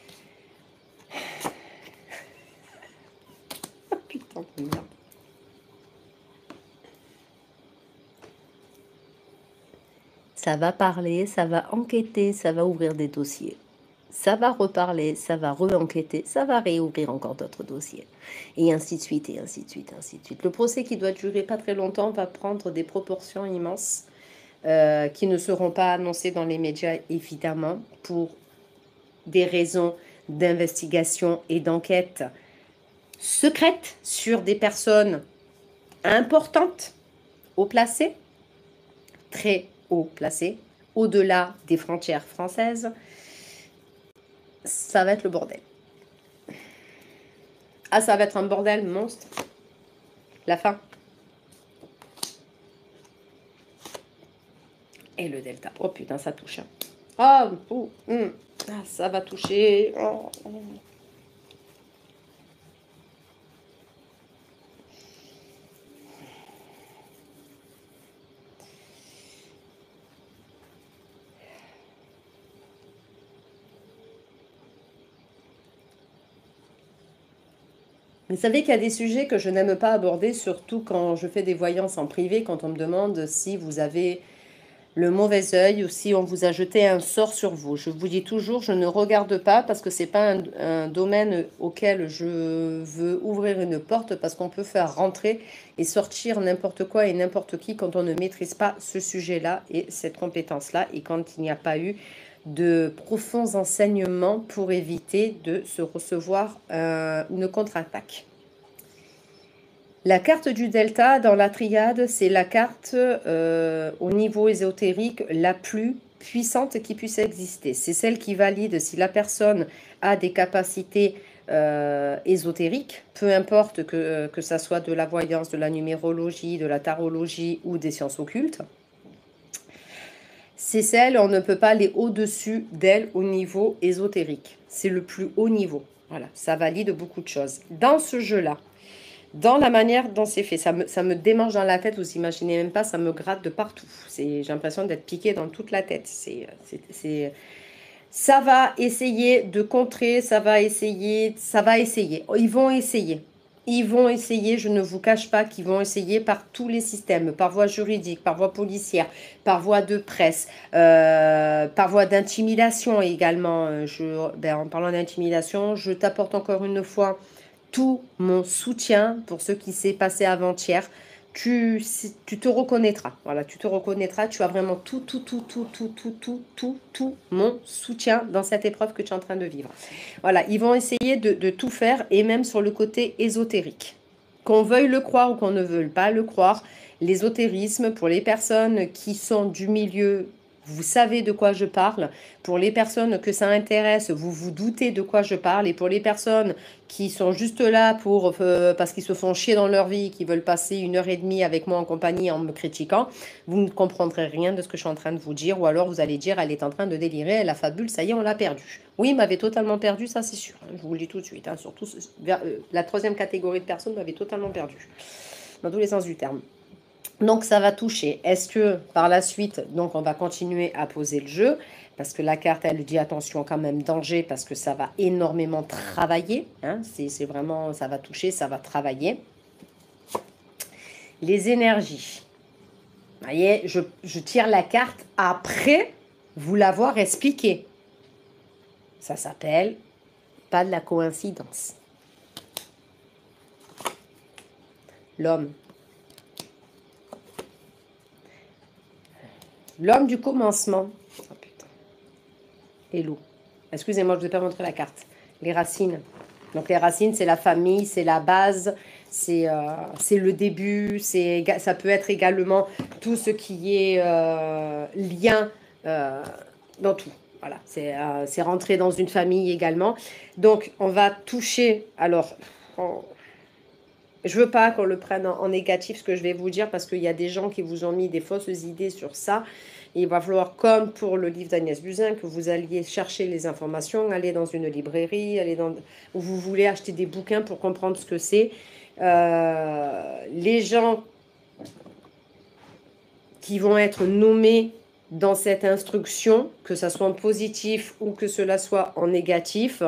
A: Oh, putain de merde. Ça va parler, ça va enquêter, ça va ouvrir des dossiers. ça va reparler, ça va re-enquêter, ça va réouvrir encore d'autres dossiers. Et ainsi de suite, et ainsi de suite, ainsi de suite. Le procès qui doit durer pas très longtemps va prendre des proportions immenses euh, qui ne seront pas annoncées dans les médias, évidemment, pour des raisons d'investigation et d'enquête secrètes sur des personnes importantes, haut placées, très haut placées, au-delà des frontières françaises. Ça va être le bordel. Ah, ça va être un bordel monstre. La fin. Et le delta. Oh putain, ça touche. Oh, oh hum. Ah, ça va toucher. Oh, oh. Vous savez qu'il y a des sujets que je n'aime pas aborder, surtout quand je fais des voyances en privé, quand on me demande si vous avez le mauvais œil ou si on vous a jeté un sort sur vous. Je vous dis toujours, je ne regarde pas parce que c'est pas un, un domaine auquel je veux ouvrir une porte, parce qu'on peut faire rentrer et sortir n'importe quoi et n'importe qui quand on ne maîtrise pas ce sujet-là et cette compétence-là, et quand il n'y a pas eu de profonds enseignements pour éviter de se recevoir euh, une contre-attaque. La carte du delta dans la triade, c'est la carte euh, au niveau ésotérique la plus puissante qui puisse exister. C'est celle qui valide si la personne a des capacités euh, ésotériques, peu importe que, que ça soit de la voyance, de la numérologie, de la tarologie ou des sciences occultes. C'est celle, on ne peut pas aller au-dessus d'elle au niveau ésotérique. C'est le plus haut niveau. Voilà, ça valide beaucoup de choses. Dans ce jeu-là, dans la manière dont c'est fait, ça me, ça me démange dans la tête, vous imaginez même pas, ça me gratte de partout. J'ai l'impression d'être piqué dans toute la tête. C'est, c'est, ça va essayer de contrer, ça va essayer, ça va essayer. Ils vont essayer. Ils vont essayer, je ne vous cache pas qu'ils vont essayer par tous les systèmes, par voie juridique, par voie policière, par voie de presse, euh, par voie d'intimidation également. Je, ben, en parlant d'intimidation, je t'apporte encore une fois tout mon soutien pour ce qui s'est passé avant-hier. Tu, tu te reconnaîtras, voilà, tu te reconnaîtras, tu as vraiment tout, tout, tout, tout, tout, tout, tout, tout, tout mon soutien dans cette épreuve que tu es en train de vivre. Voilà, ils vont essayer de, de tout faire, et même sur le côté ésotérique. Qu'on veuille le croire ou qu'on ne veuille pas le croire, l'ésotérisme, pour les personnes qui sont du milieu, vous savez de quoi je parle. Pour les personnes que ça intéresse, vous vous doutez de quoi je parle. Et pour les personnes qui sont juste là pour euh, parce qu'ils se font chier dans leur vie, qui veulent passer une heure et demie avec moi en compagnie en me critiquant, vous ne comprendrez rien de ce que je suis en train de vous dire. Ou alors vous allez dire, elle est en train de délirer, elle a fabule, ça y est, on l'a perdue. Oui, m'avait totalement perdu, ça c'est sûr. Hein, je vous le dis tout de suite. Hein, surtout vers, euh, la troisième catégorie de personnes m'avait totalement perdu. Dans tous les sens du terme. Donc ça va toucher. Est-ce que par la suite, donc on va continuer à poser le jeu, parce que la carte, elle dit attention quand même, danger, parce que ça va énormément travailler. Hein, c'est vraiment, ça va toucher, ça va travailler. Les énergies. Vous voyez, je, je tire la carte après vous l'avoir expliqué. Ça s'appelle pas de la coïncidence. L'homme. L'homme du commencement. Oh putain. Et loup. Excusez-moi, je ne vous ai pas montré la carte. Les racines. Donc les racines, c'est la famille, c'est la base, c'est euh, le début, ça peut être également tout ce qui est euh, lien euh, dans tout. Voilà, c'est euh, rentrer dans une famille également. Donc on va toucher, alors... On, je veux pas qu'on le prenne en, en négatif, ce que je vais vous dire, parce qu'il y a des gens qui vous ont mis des fausses idées sur ça. Et il va falloir, comme pour le livre d'Agnès Buzyn, que vous alliez chercher les informations, aller dans une librairie, aller dans, où vous voulez acheter des bouquins pour comprendre ce que c'est. Euh, les gens qui vont être nommés dans cette instruction, que ça soit en positif ou que cela soit en négatif,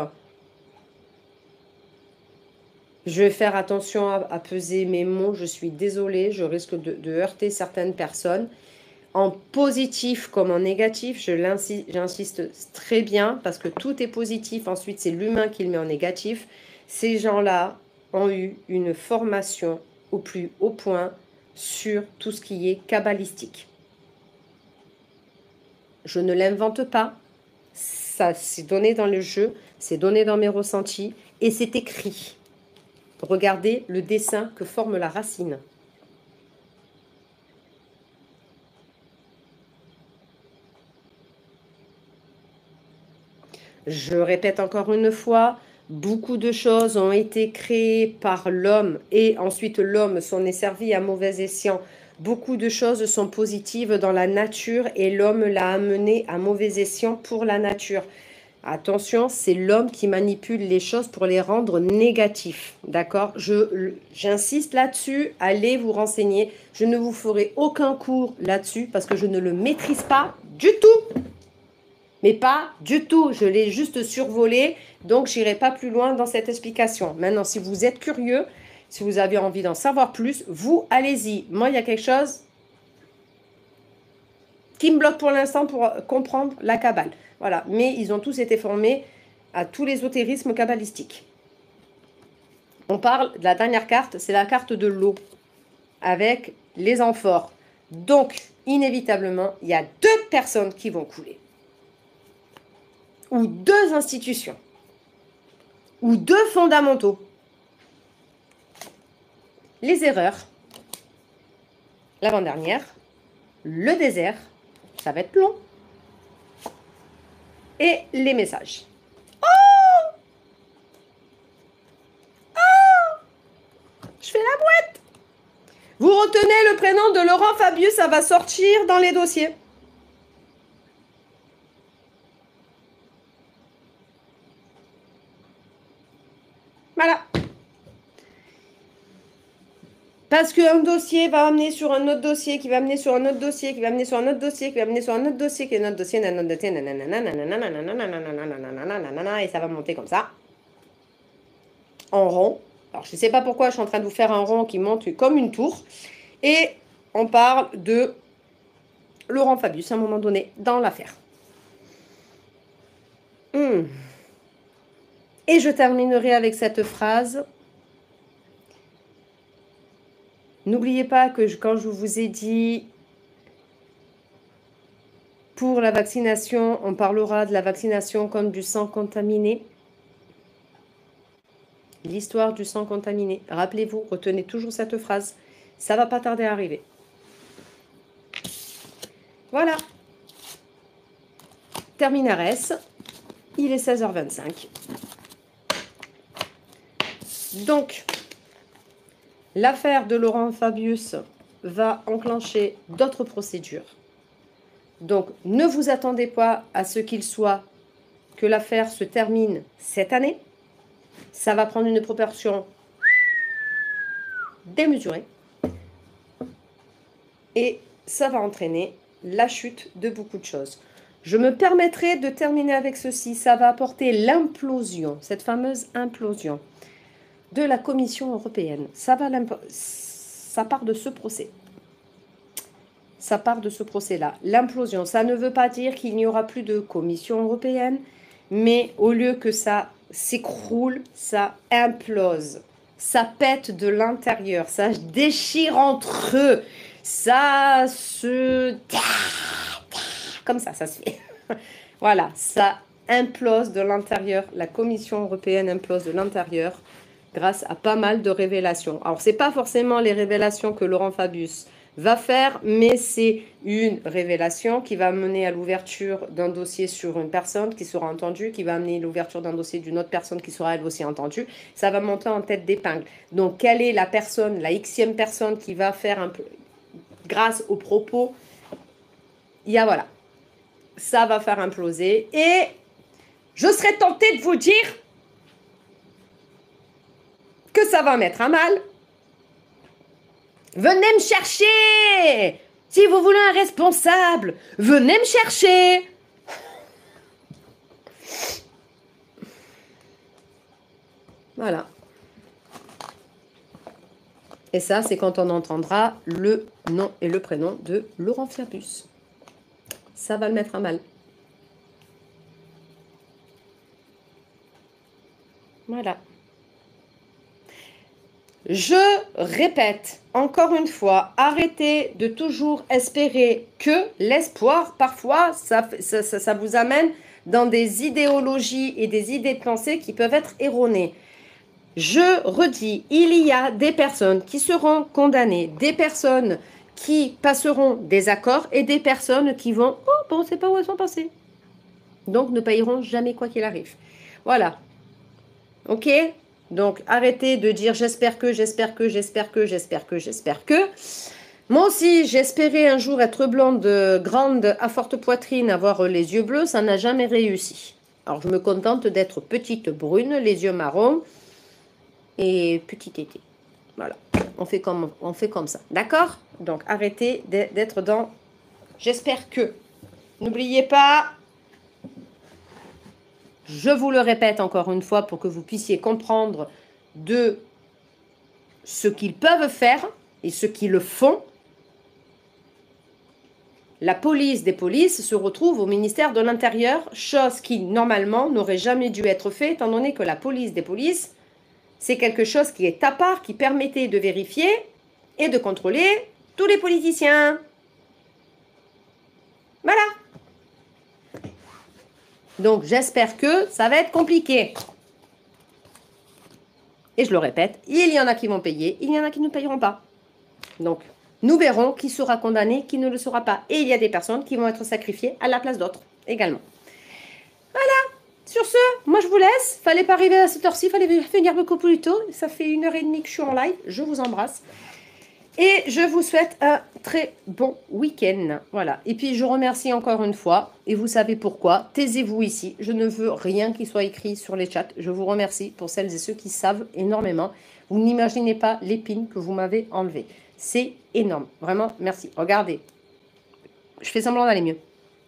A: je vais faire attention à, à peser mes mots. Je suis désolée, je risque de, de heurter certaines personnes. en positif comme en négatif, je l'insi- j'insiste très bien, parce que tout est positif, ensuite c'est l'humain qui le met en négatif. Ces gens-là ont eu une formation au plus haut point sur tout ce qui est kabbalistique. Je ne l'invente pas, ça c'est donné dans le jeu, c'est donné dans mes ressentis, et c'est écrit. Regardez le dessin que forme la racine. Je répète encore une fois, beaucoup de choses ont été créées par l'homme et ensuite l'homme s'en est servi à mauvais escient. Beaucoup de choses sont positives dans la nature et l'homme l'a amené à mauvais escient pour la nature. Attention, c'est l'homme qui manipule les choses pour les rendre négatifs. D'accord? Je, j'insiste là-dessus, allez vous renseigner. Je ne vous ferai aucun cours là-dessus parce que je ne le maîtrise pas du tout. Mais pas du tout, je l'ai juste survolé, donc je n'irai pas plus loin dans cette explication. Maintenant, si vous êtes curieux, si vous avez envie d'en savoir plus, vous, allez-y. Moi, il y a quelque chose qui me bloque pour l'instant pour comprendre la Kabbale. Voilà, mais ils ont tous été formés à tous les ésotérismes kabbalistiques. On parle de la dernière carte, c'est la carte de l'eau, avec les amphores. Donc, inévitablement, il y a deux personnes qui vont couler. Ou deux institutions, ou deux fondamentaux. Les erreurs, l'avant-dernière, le désert, ça va être long, et les messages. Oh Oh Je fais la boîte. Vous retenez le prénom de Laurent Fabius, ça va sortir dans les dossiers. Voilà. Parce qu'un dossier va amener sur un autre dossier, qui va amener sur un autre dossier, qui va amener sur un autre dossier, qui va amener sur un autre dossier, qui est un autre dossier, un autre dossier, et ça va monter comme ça, en rond. Alors, je ne sais pas pourquoi je suis en train de vous faire un rond qui monte comme une tour. Et on parle de Laurent Fabius à un moment donné dans l'affaire. Mmh. Et je terminerai avec cette phrase. N'oubliez pas que je, quand je vous ai dit pour la vaccination, on parlera de la vaccination comme du sang contaminé. L'histoire du sang contaminé. Rappelez-vous, retenez toujours cette phrase. Ça va pas tarder à arriver. Voilà. Terminares. Il est seize heures vingt-cinq. Donc, l'affaire de Laurent Fabius va enclencher d'autres procédures. Donc, ne vous attendez pas à ce qu'il soit que l'affaire se termine cette année. Ça va prendre une proportion démesurée. Et ça va entraîner la chute de beaucoup de choses. Je me permettrai de terminer avec ceci. Ça va apporter l'implosion, cette fameuse implosion de la Commission européenne. Ça, va ça part de ce procès. Ça part de ce procès-là. L'implosion, ça ne veut pas dire qu'il n'y aura plus de Commission européenne, mais au lieu que ça s'écroule, ça implose. Ça pète de l'intérieur, ça déchire entre eux, ça se... Comme ça, ça se fait. Voilà, ça implose de l'intérieur. La Commission européenne implose de l'intérieur grâce à pas mal de révélations. Alors, ce n'est pas forcément les révélations que Laurent Fabius va faire, mais c'est une révélation qui va mener à l'ouverture d'un dossier sur une personne qui sera entendue, qui va amener l'ouverture d'un dossier d'une autre personne qui sera elle aussi entendue. Ça va monter en tête d'épingle. Donc, quelle est la personne, la xème personne qui va faire un peu, grâce aux propos, il y a voilà, ça va faire imploser. Et je serais tentée de vous dire que ça va mettre à mal. Venez me chercher. Si vous voulez un responsable, venez me chercher. Voilà. Et ça, c'est quand on entendra le nom et le prénom de Laurent Fiabus. Ça va le mettre à mal. Voilà. Je répète encore une fois, arrêtez de toujours espérer que l'espoir, parfois, ça, ça, ça, ça vous amène dans des idéologies et des idées de pensée qui peuvent être erronées. Je redis, il y a des personnes qui seront condamnées, des personnes qui passeront des accords et des personnes qui vont « Oh, bon, on ne sait pas où elles sont passées ». Donc, ne payeront jamais quoi qu'il arrive. Voilà. Ok ? Donc, arrêtez de dire « j'espère que, j'espère que, j'espère que, j'espère que, j'espère que ». Moi aussi, j'espérais un jour être blonde, grande, à forte poitrine, avoir les yeux bleus, ça n'a jamais réussi. Alors, je me contente d'être petite brune, les yeux marrons, et petit été. Voilà, on fait comme, on fait comme ça. D'accord? Donc, arrêtez d'être dans « j'espère que ». N'oubliez pas, je vous le répète encore une fois pour que vous puissiez comprendre de ce qu'ils peuvent faire et ce qu'ils font. La police des polices se retrouve au ministère de l'Intérieur, chose qui, normalement, n'aurait jamais dû être faite, étant donné que la police des polices, c'est quelque chose qui est à part, qui permettait de vérifier et de contrôler tous les politiciens. Voilà. Donc, j'espère que ça va être compliqué. Et je le répète, il y en a qui vont payer, il y en a qui ne payeront pas. Donc, nous verrons qui sera condamné, qui ne le sera pas. Et il y a des personnes qui vont être sacrifiées à la place d'autres également. Voilà. Sur ce, moi je vous laisse. Fallait pas arriver à cette heure-ci, fallait venir beaucoup plus tôt. Ça fait une heure et demie que je suis en live. Je vous embrasse. Et je vous souhaite un très bon week-end. Voilà. Et puis je remercie encore une fois. Et vous savez pourquoi. Taisez-vous ici. Je ne veux rien qui soit écrit sur les chats. Je vous remercie pour celles et ceux qui savent énormément. Vous n'imaginez pas l'épine que vous m'avez enlevée. C'est énorme. Vraiment, merci. Regardez. Je fais semblant d'aller mieux.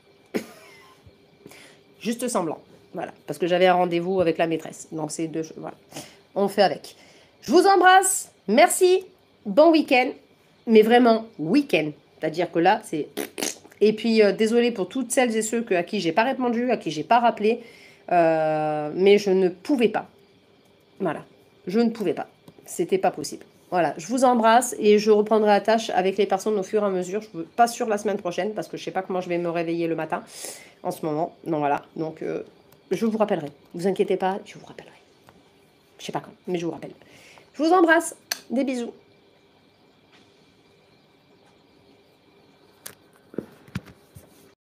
A: Juste semblant. Voilà. Parce que j'avais un rendez-vous avec la maîtresse. Donc, c'est deux choses. Voilà. On fait avec. Je vous embrasse. Merci. Bon week-end. Mais vraiment, week-end. C'est-à-dire que là, c'est... Et puis, euh, désolé pour toutes celles et ceux que, à qui j'ai pas répondu, à qui j'ai pas rappelé. Euh, mais je ne pouvais pas. Voilà. Je ne pouvais pas. C'était pas possible. Voilà, je vous embrasse et je reprendrai la tâche avec les personnes au fur et à mesure. Je ne suis pas sûre la semaine prochaine parce que je ne sais pas comment je vais me réveiller le matin en ce moment. Non, voilà, donc euh, je vous rappellerai. Ne vous inquiétez pas, je vous rappellerai. Je ne sais pas quand, mais je vous rappelle. Je vous embrasse. Des bisous.